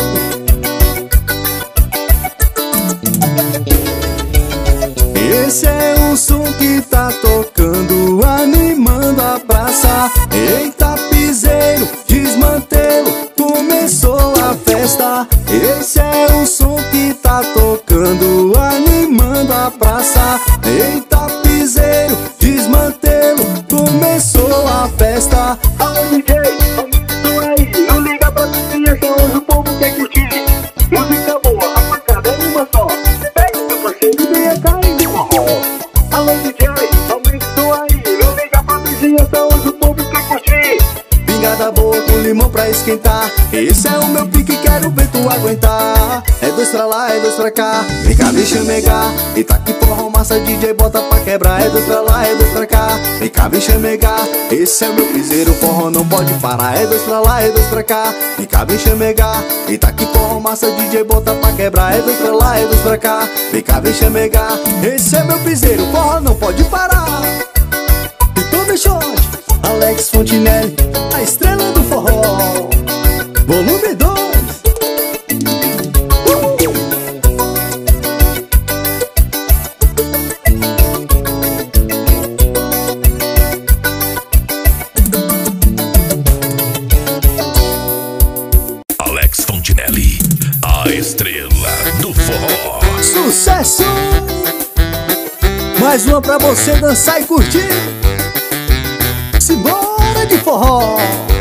Esse é o som que tá tocando, animando a praça. Eita piseiro, desmantelo, começou a festa. Esse é o som que tá tocando, animando a praça. Eita piseiro, desmantelo, começou a festa. Alô DJ, tô aí, não liga pra vizinha, só hoje o povo quer curtir. Música boa, a pancada é uma só. Pega o seu parceiro e venha cair no forró. Alô DJ, tô aí, não liga pra vizinha, só hoje o povo quer curtir. Pingada boa com limão pra esquentar. Esse é o meu pique, quero ver tu aguentar. É dois pra lá, é dois pra cá, vem cá, vem chamegar. Eita que forró massa, DJ bota pra quebrar. É dois pra lá, é dois pra cá, vem cá, vem chamegar. Esse é meu piseiro, forró não pode parar. É dois pra lá, é dois pra cá, vem cá, vem chamegar. Eita que forró massa, DJ bota pra quebrar. É dois pra lá, é dois pra cá, vem cá, vem chamegar. Esse é meu piseiro, forró não pode parar. Então Beixote, Alex Fontinelli, a estrela do forró, volume 2. Alex Fontinelli, a estrela do forró. Sucesso! Mais uma pra você dançar e curtir. Simbora de forró!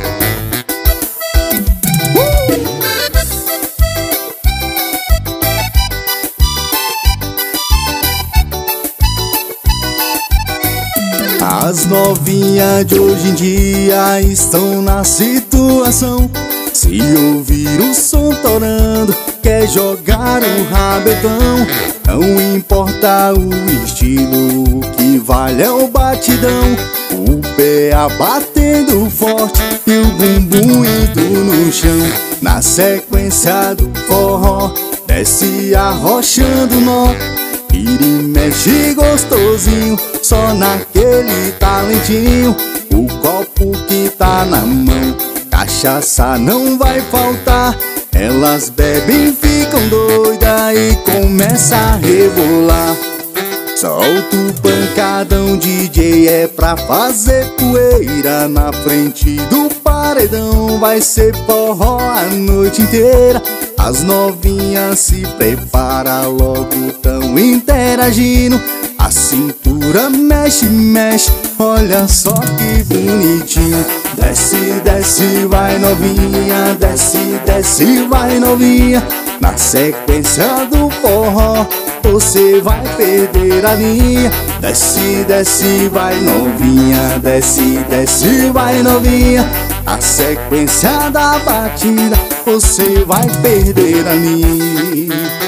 As novinhas de hoje em dia estão na situação. Se ouvir o som torando, quer jogar um rabetão. Não importa o estilo, o que vale é o batidão. O pé abatendo forte e o bumbum indo no chão. Na sequência do forró, desce arrochando nó. Vira e mexe gostosinho, só naquele talentinho. O copo que tá na mão, cachaça não vai faltar. Elas bebem, ficam doidas e começa a rebolar. Solta o pancadão, DJ, é pra fazer poeira. Na frente do paredão vai ser forró a noite inteira. As novinhas se prepara, logo tão interagindo. A cintura mexe, mexe, olha só que bonitinho. Desce, desce, vai novinha, desce, desce, vai novinha. Na sequência do forró, você vai perder a linha. Desce, desce, vai novinha, desce, desce, vai novinha. A sequência da batida, você vai perder a linha.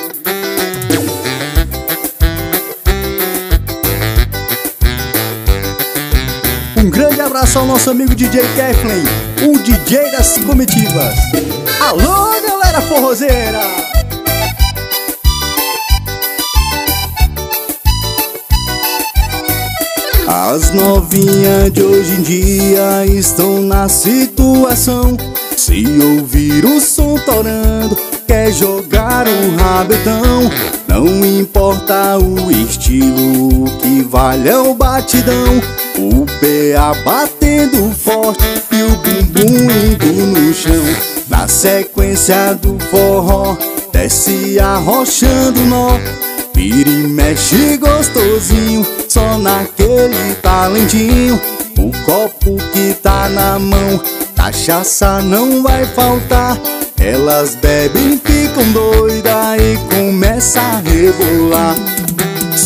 Um grande abraço ao nosso amigo DJ Kathleen, o DJ das comitivas. Alô, galera forrozeira! As novinhas de hoje em dia estão na situação. Se ouvir o som torando, quer jogar um rabetão. Não importa o estilo, o que vale é o batidão. O pé abatendo forte e o bumbum indo no chão. Na sequência do forró, desce arrochando nó. Vira e mexe gostosinho, só naquele talentinho. O copo que tá na mão, cachaça não vai faltar. Elas bebem, ficam doidas e começa a rebolar.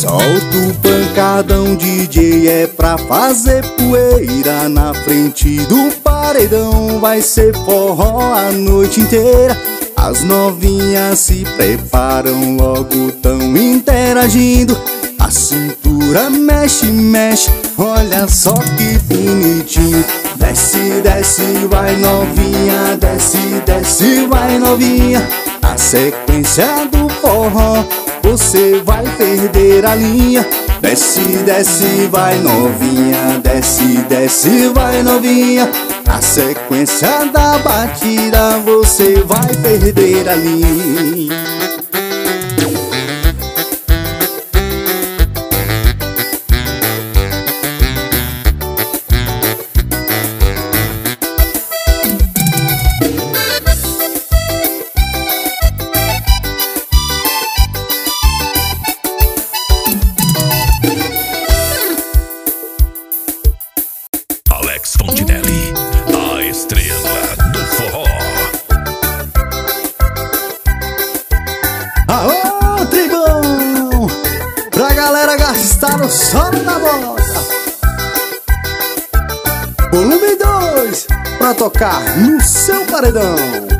Solta o pancadão, DJ, é pra fazer poeira na frente do paredão. Vai ser forró a noite inteira. As novinhas se preparam, logo tão interagindo. A cintura mexe, mexe, olha só que bonitinho. Desce, desce, vai novinha, desce, desce, vai novinha. A sequência do forró, você vai perder a linha. Desce, desce, vai novinha, desce, desce, vai novinha. A sequência da batida, você vai perder a linha. Alex Fontinelli, a estrela do forró. Aô, tribão! Pra galera gastar o solo da bota. Volume 2, pra tocar no seu paredão.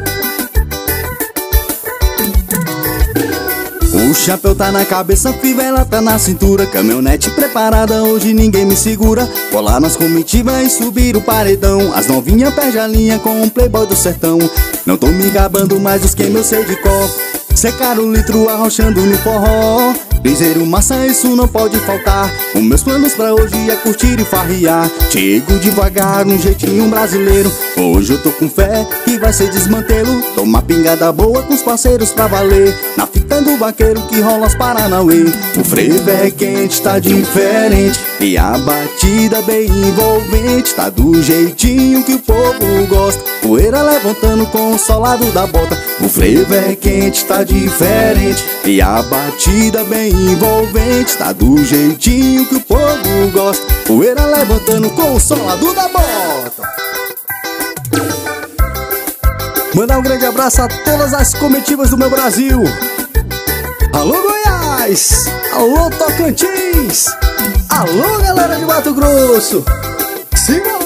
O chapéu tá na cabeça, fivela tá na cintura. Caminhonete preparada, hoje ninguém me segura. Colar nas comitivas e subir o paredão. As novinhas perde a linha com um playboy do sertão. Não tô me gabando, mas os queima eu sei de cor. Secar o litro arrochando no forró. Ligeiro massa, isso não pode faltar. Os meus planos pra hoje é curtir e farrear. Chego devagar, um jeitinho brasileiro. Hoje eu tô com fé que vai ser desmantelo. Toma pingada boa com os parceiros pra valer. Na fita do vaqueiro que rola os Paranauê. O frevo é quente, tá diferente. E a batida bem envolvente. Tá do jeitinho que o povo gosta. Poeira levantando com o solado da bota. O frevo é quente, tá diferente. E a batida bem envolvente. Tá do jeitinho que o povo gosta. Poeira levantando com o solado da bota. Mandar um grande abraço a todas as comitivas do meu Brasil. Alô Goiás, alô Tocantins, alô galera de Mato Grosso. Siga!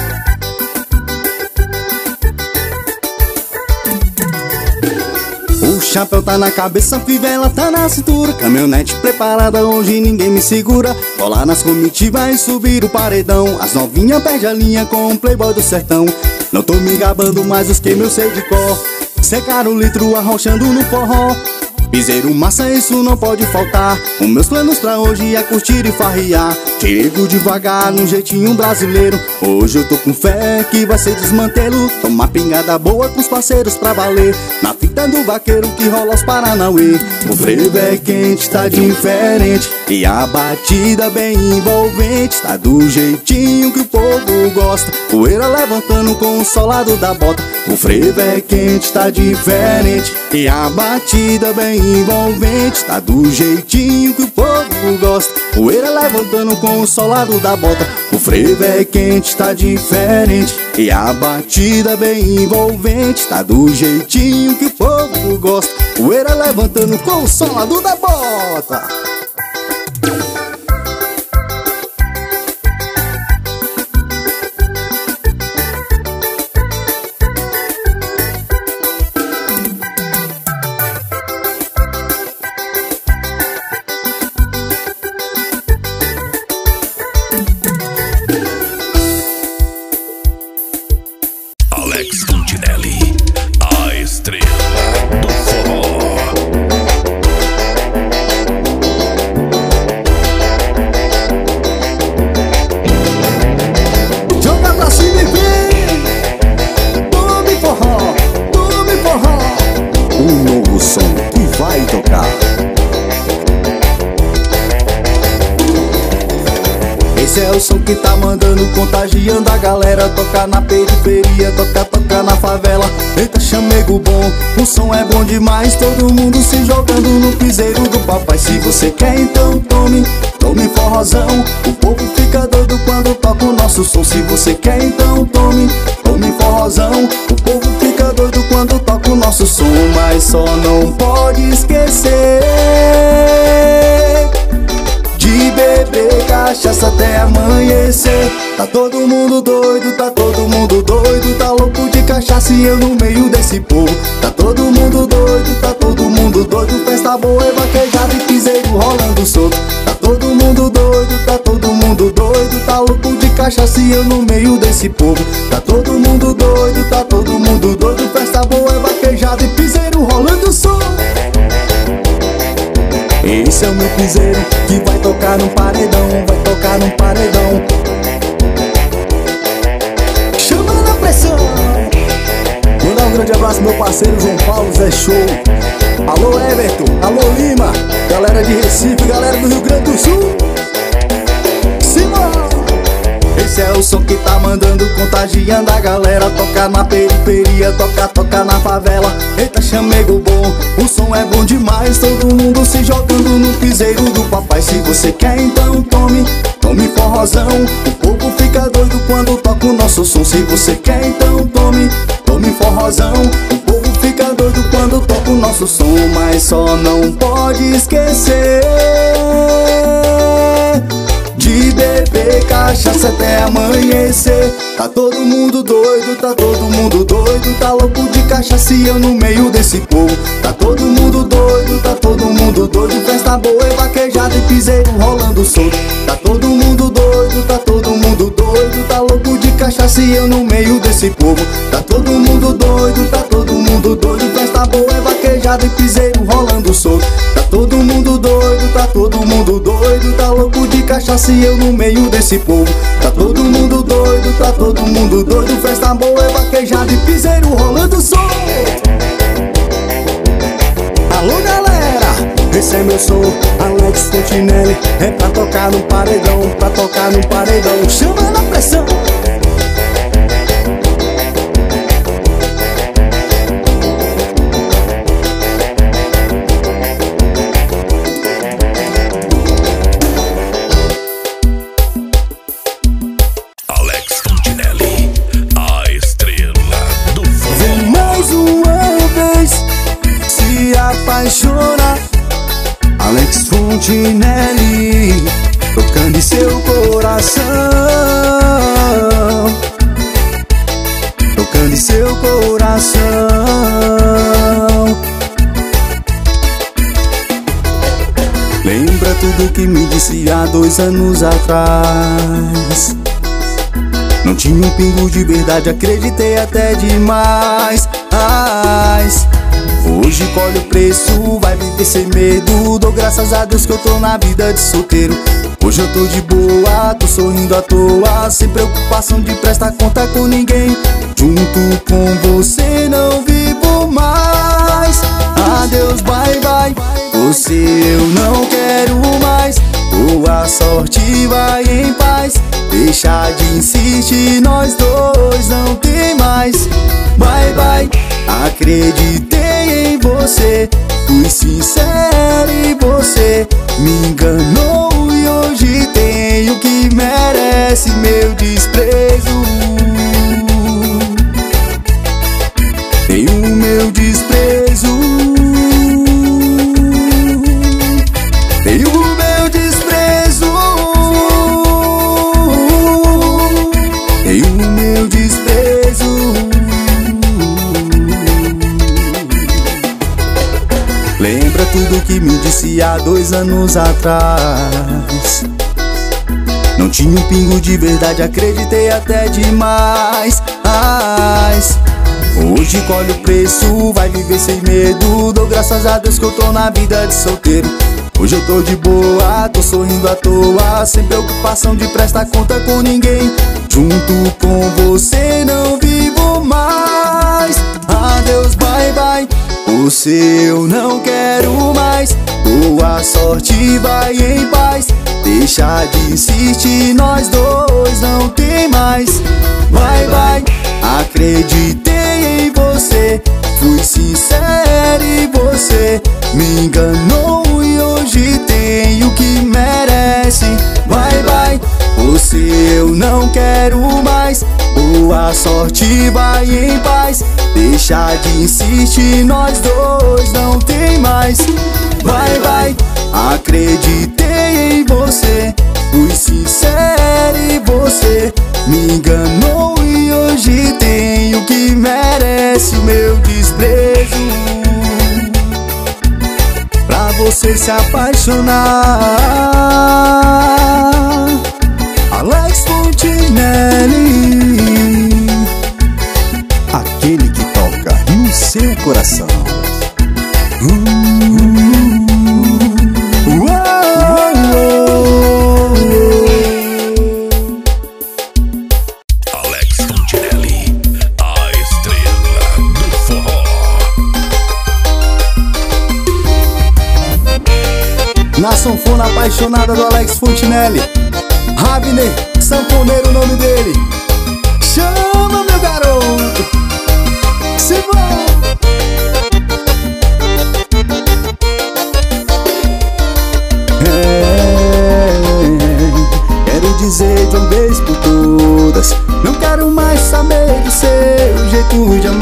O chapéu tá na cabeça, fivela tá na cintura. Caminhonete preparada, hoje ninguém me segura. Colar nas comitivas e subir o paredão. As novinhas perde a linha com o playboy do sertão. Não tô me gabando, mas os queima eu sei de cor. Secar o litro arrochando no forró. Piseiro massa, isso não pode faltar. Os meus planos pra hoje é curtir e farrear. Chego devagar, num jeitinho brasileiro. Hoje eu tô com fé que vai ser desmantelo. Toma pingada boa com os parceiros pra valer. Na fita do vaqueiro que rola os Paranauê. O frevo é quente, tá diferente. E a batida bem envolvente. Tá do jeitinho que o povo gosta. Poeira levantando com o solado da bota. O frevo é quente, tá diferente. E a batida bem envolvente. Tá do jeitinho que o povo gosta. Poeira levantando com o solado da bota. O frevo é quente, tá diferente. E a batida bem envolvente. Tá do jeitinho que o povo gosta. Poeira levantando com o solado da bota. Alex Fontinelli, a estrela do forró. Joga pra cima e vem. Tome forró, tome forró. Um novo som que vai tocar. Esse é o som que tá mandando, contagiando a galera. Toca na periferia, toca na favela. Eita, chamego bom, o som é bom demais. Todo mundo se jogando no piseiro do papai. Se você quer, então tome forrozão. O povo fica doido quando toca o nosso som. Se você quer, então tome forrozão. O povo fica doido quando toca o nosso som. Mas só não pode esquecer Tá todo mundo doido, tá todo mundo doido. Tá louco de cachaça e eu no meio desse povo. Tá todo mundo doido, tá todo mundo doido. Festa boa, vaquejada e piseiro rolando solto. Tá todo mundo doido, tá todo mundo doido. Tá louco de cachaça e eu no meio desse povo. Tá todo mundo doido, tá todo mundo doido. Festa boa, vaquejada e piseiro rolando solto. Esse é o meu piseiro que vai tocar no paredão, vai tocar no paredão. Chama na pressão. Mandar um grande abraço pro meu parceiro João Paulo, Zé Show. Alô Everton, alô Lima, galera de Recife, galera do Rio Grande do Sul. Simão! Esse é o som que tá mandando, contagiando a galera. Toca na periferia, toca na favela. Eita, chamego bom, o som é bom demais. Todo mundo se jogando no piseiro do papai. Se você quer então tome forrozão. O povo fica doido quando toca o nosso som. Se você quer então tome forrozão. O povo fica doido quando toca o nosso som. Mas só não pode esquecer de beber cachaça até amanhecer. Tá todo mundo doido, tá todo mundo doido. Tá louco de cachaça e eu no meio desse povo. Tá todo mundo doido, tá todo mundo doido. Festa boa, vaquejada e piseiro rolando solto. Tá todo mundo doido, tá todo mundo doido. Tá louco de cachaça e eu no meio desse povo. Tá todo mundo doido, tá todo mundo doido. Festa boa, vaquejada e piseiro rolando solto. Tá todo mundo doido, tá todo mundo doido. Tá louco de cachaça e eu no meio desse povo. Tá todo mundo doido, tá todo mundo doido. Festa boa, vaquejada e piseiro rolando solto. Alô galera, esse é meu som, Alex Fontinelli. É pra tocar no paredão, pra tocar no paredão. Chama na pressão. Alex Fontinelli, a estrela do forró. Vem mais uma vez se apaixonar. Alex Fontinelli tocando em seu coração, tocando em seu coração. Lembra tudo que me disse há 2 anos atrás. Não tinha um pingo de verdade, acreditei até demais. Hoje colhe o preço, vai viver sem medo. Dou graças a Deus que eu tô na vida de solteiro. Hoje eu tô de boa, tô sorrindo à toa, sem preocupação de prestar conta com ninguém. Junto com você não vivo mais. Adeus, bye bye, você eu não quero mais. Boa sorte, vai em paz. Deixa de insistir, nós dois não tem mais. Bye bye, acreditei em você. Fui sincero e você me enganou. E hoje tenho o que merece meu desprezo. Tenho o meu desprezo. Tenho o meu desprezo. Tenho o meu desprezo. Lembra tudo que me disse há 2 anos atrás. Não tinha um pingo de verdade, acreditei até demais. Hoje colhe o preço, vai viver sem medo. Dou graças a Deus que eu tô na vida de solteiro. Hoje eu tô de boa, tô sorrindo à toa, sem preocupação de prestar conta com ninguém. Junto com você não vivo mais. Adeus, bye bye, você eu não quero mais. Boa sorte, vai em paz. Deixa de insistir, nós dois não tem mais. Bye bye, acreditei em você. Fui sincero e você me enganou. E hoje tenho o que merece. Bye bye, você eu não quero mais. Boa sorte, vai em paz. Deixa de insistir, nós dois não tem mais. Bye bye, acreditei em você. Fui sincero e você você se apaixonar. Alex Fontinelli, aquele que toca no seu coração. Alex Fontinelli, a estrela do forró. Na sanfona apaixonada do Alex Fontinelli, Ravner, sanfoneiro o nome dele. Chama, meu garoto, se vai. Quero dizer de uma vez por todas, não quero mais saber do seu jeito de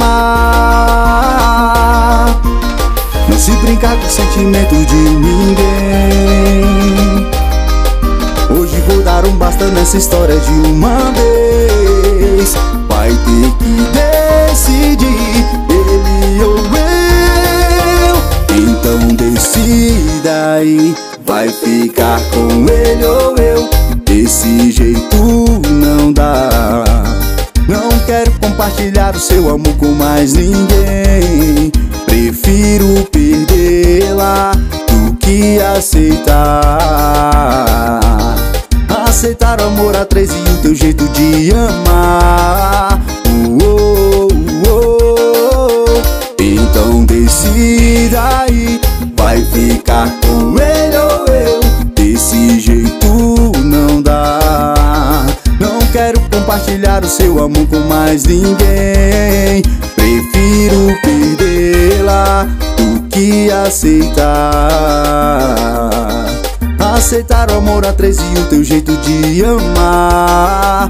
amar. Não se brincar com o sentimento de ninguém. Hoje vou dar um basta nessa história de uma vez. Vai ter que decidir, ele ou eu. Então decida aí, vai ficar com ele ou eu. Desse jeito não dá. Não quero compartilhar o seu amor com mais ninguém. Prefiro perdê-la do que aceitar. Aceitar o amor a três e o teu jeito de amar. Então decida aí, vai ficar com ele ou eu. Desse jeito não dá. Não quero compartilhar o seu amor com mais ninguém. Prefiro perdê-la do que aceitar. Aceitar o amor a três e o teu jeito de amar.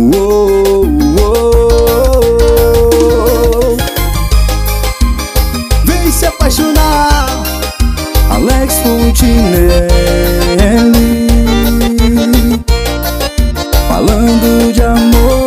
Vem se apaixonar, Alex Fontinelli, falando de amor.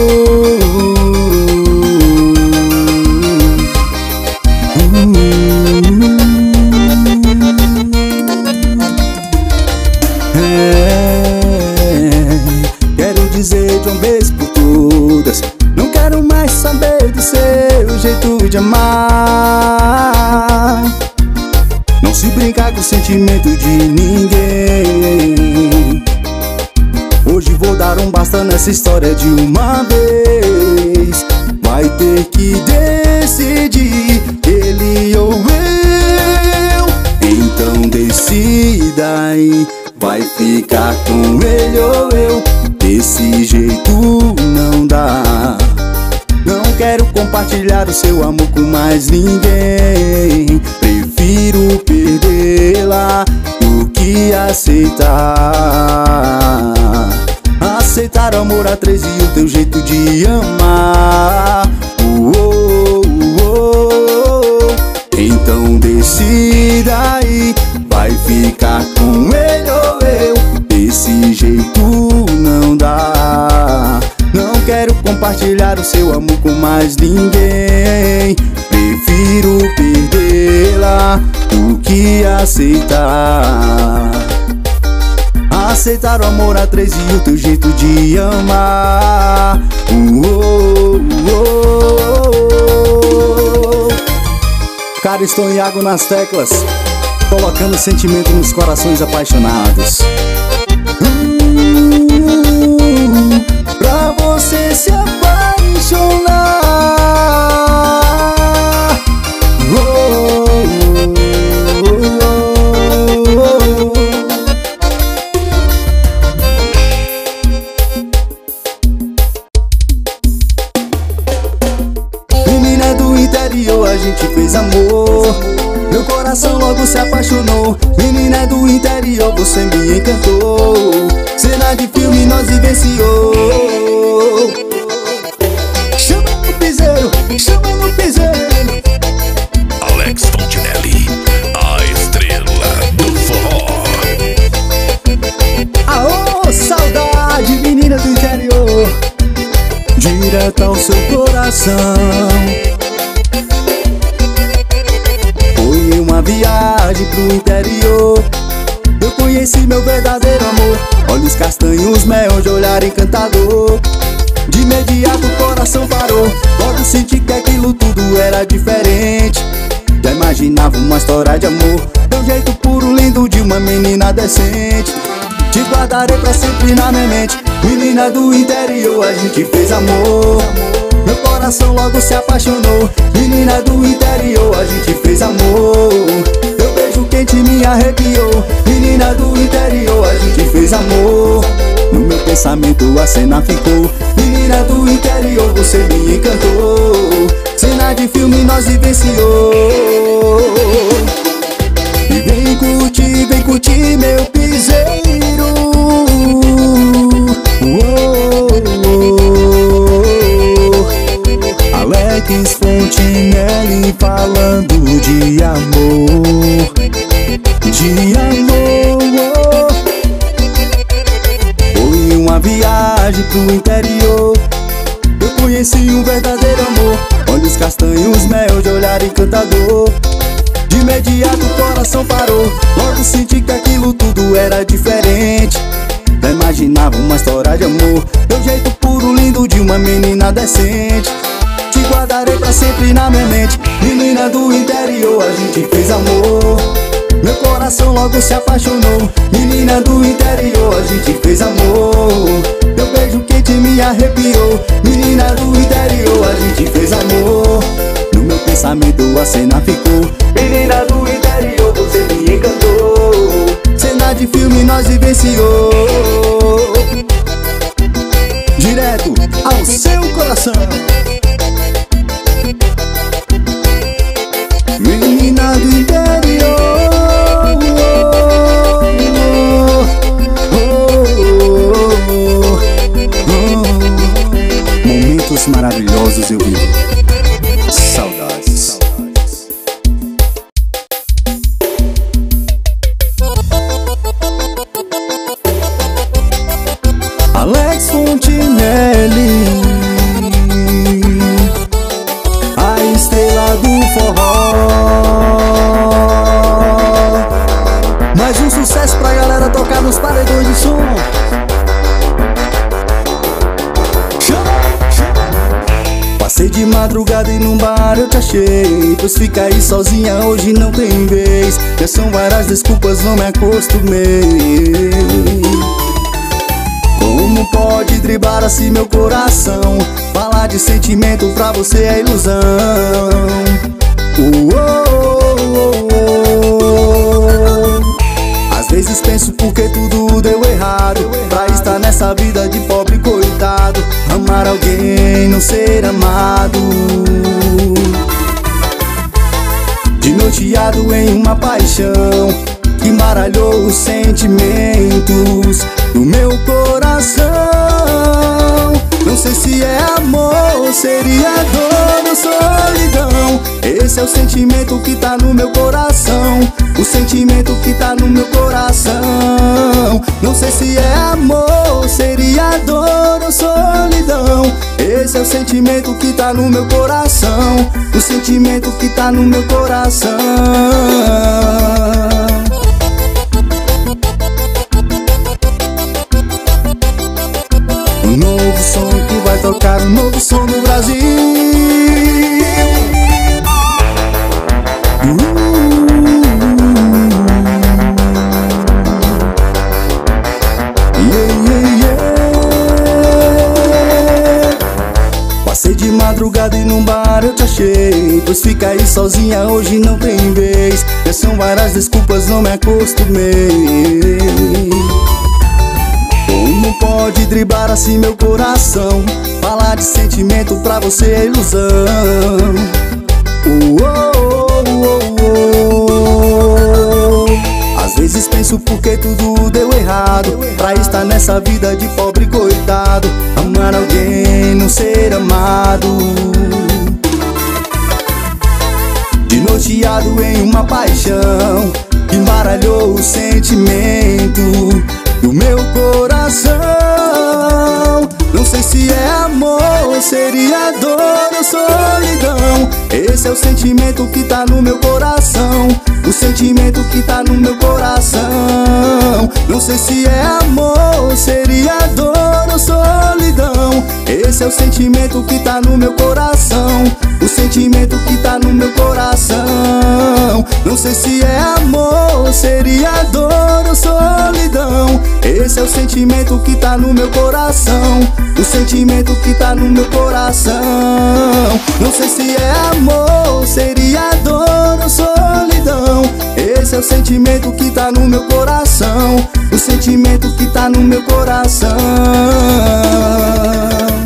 Quero dizer de uma vez por todas, não quero mais saber do seu jeito de amar. Não se brincar com o sentimento de ninguém. Hoje vou dar um basta nessa história de uma vez. Vai ter que decidir, ele ou eu. Então decida aí, vai ficar com ele ou eu. Desse jeito não dá. Não quero compartilhar o seu amor com mais ninguém. Prefiro perdê-la do que aceitar. Aceitar o amor a três e o teu jeito de amar. Então decida aí, vai ficar com ele ou eu. Desse jeito não dá. Não quero compartilhar o seu amor com mais ninguém. Prefiro perdê-la do que aceitar. Aceitar o amor a três e o teu jeito de amar. Cariston Iago nas teclas, colocando sentimento nos corações apaixonados. Pra você se apaixonar. Menina do interior, a gente fez amor. Meu coração logo se apaixonou. Menina do interior, você me encantou. Cena de filme nós vivenciou. Chama no piseiro, chama no piseiro. Alex Fontinelli, a estrela do forró. Aô, saudade, menina do interior, direto ao seu coração. Foi uma viagem pro interior. interior. Eu conheci meu verdadeiro amor. Olhos castanhos, mel de olhar encantador. De imediato o coração parou. Logo senti que aquilo tudo era diferente. Já imaginava uma história de amor. Teu jeito puro, lindo de uma menina decente. Te guardarei pra sempre na minha mente. Menina do interior, a gente fez amor. Meu coração logo se apaixonou. Menina do interior, a gente fez amor. Teu beijo quente me arrepiou. Menina do interior, a gente fez amor. No meu pensamento a cena ficou. Menina do interior, você me encantou. Cena de filme nós vivenciou. E vem curtir meu piseiro. Alex Fontinelli falando de amor. De amor. Foi uma viagem pro interior. Eu conheci um verdadeiro amor. Olhos castanhos, mel de olhar encantador. De imediato o coração parou. Logo senti que aquilo tudo era diferente. Já imaginava uma história de amor. Teu jeito puro, lindo de uma menina decente. Te guardarei pra sempre na minha mente. Menina do interior, a gente fez amor. Meu coração logo se apaixonou. Menina do interior, a gente fez amor. Teu beijo quente me arrepiou. Menina do interior, a gente fez amor. No meu pensamento a cena ficou. Menina do interior, você me encantou. Cena de filme nós vivenciou. Direto ao seu coração. Menina do interior. Momentos maravilhosos eu vivo. Saudades. Alex Fontinelli, a estrela do forró. Mais um sucesso pra galera tocar nos paredões de som. Passei de madrugada e num bar eu te achei. Pois fica aí sozinha, hoje não tem vez. Já são várias desculpas, não me acostumei. Como pode driblar assim meu coração? Falar de sentimento pra você é ilusão. Às vezes penso porque tudo deu errado. Pra estar nessa vida de pobre coitado. Amar alguém, não ser amado. Desnorteado em uma paixão que embaralhou os sentimentos do meu coração. Não sei se é amor ou seria dor ou solidão. Esse é o sentimento que tá no meu coração. O sentimento que tá no meu coração. Não sei se é amor ou seria dor ou solidão. Esse é o sentimento que tá no meu coração. O sentimento que tá no meu coração. Um novo som que vai tocar, um novo som do Brasil. Passei de madrugada e num bar eu te achei. Pois fica aí sozinha, hoje não tem vez. Já são várias desculpas, não me acostumei. Como pode driblar assim meu coração? Falar de sentimento pra você é ilusão. Às vezes penso porque tudo deu errado. Pra estar nessa vida de pobre coitado. Amar alguém, não ser amado. Desnorteado em uma paixão que embaralhou o sentimento do meu coração. Não sei se é amor ou seria dor ou solidão. Esse é o sentimento que tá no meu coração. O sentimento que tá no meu coração. Não sei se é amor, seria dor ou solidão. Esse é o sentimento que tá no meu coração. O sentimento que tá no meu coração. Não sei se é amor, seria dor ou solidão. Esse é o sentimento que tá no meu coração. O sentimento que tá no meu coração. Não sei se é amor, seria dor ou solidão. Esse é o sentimento que tá no meu coração. O sentimento que tá no meu coração.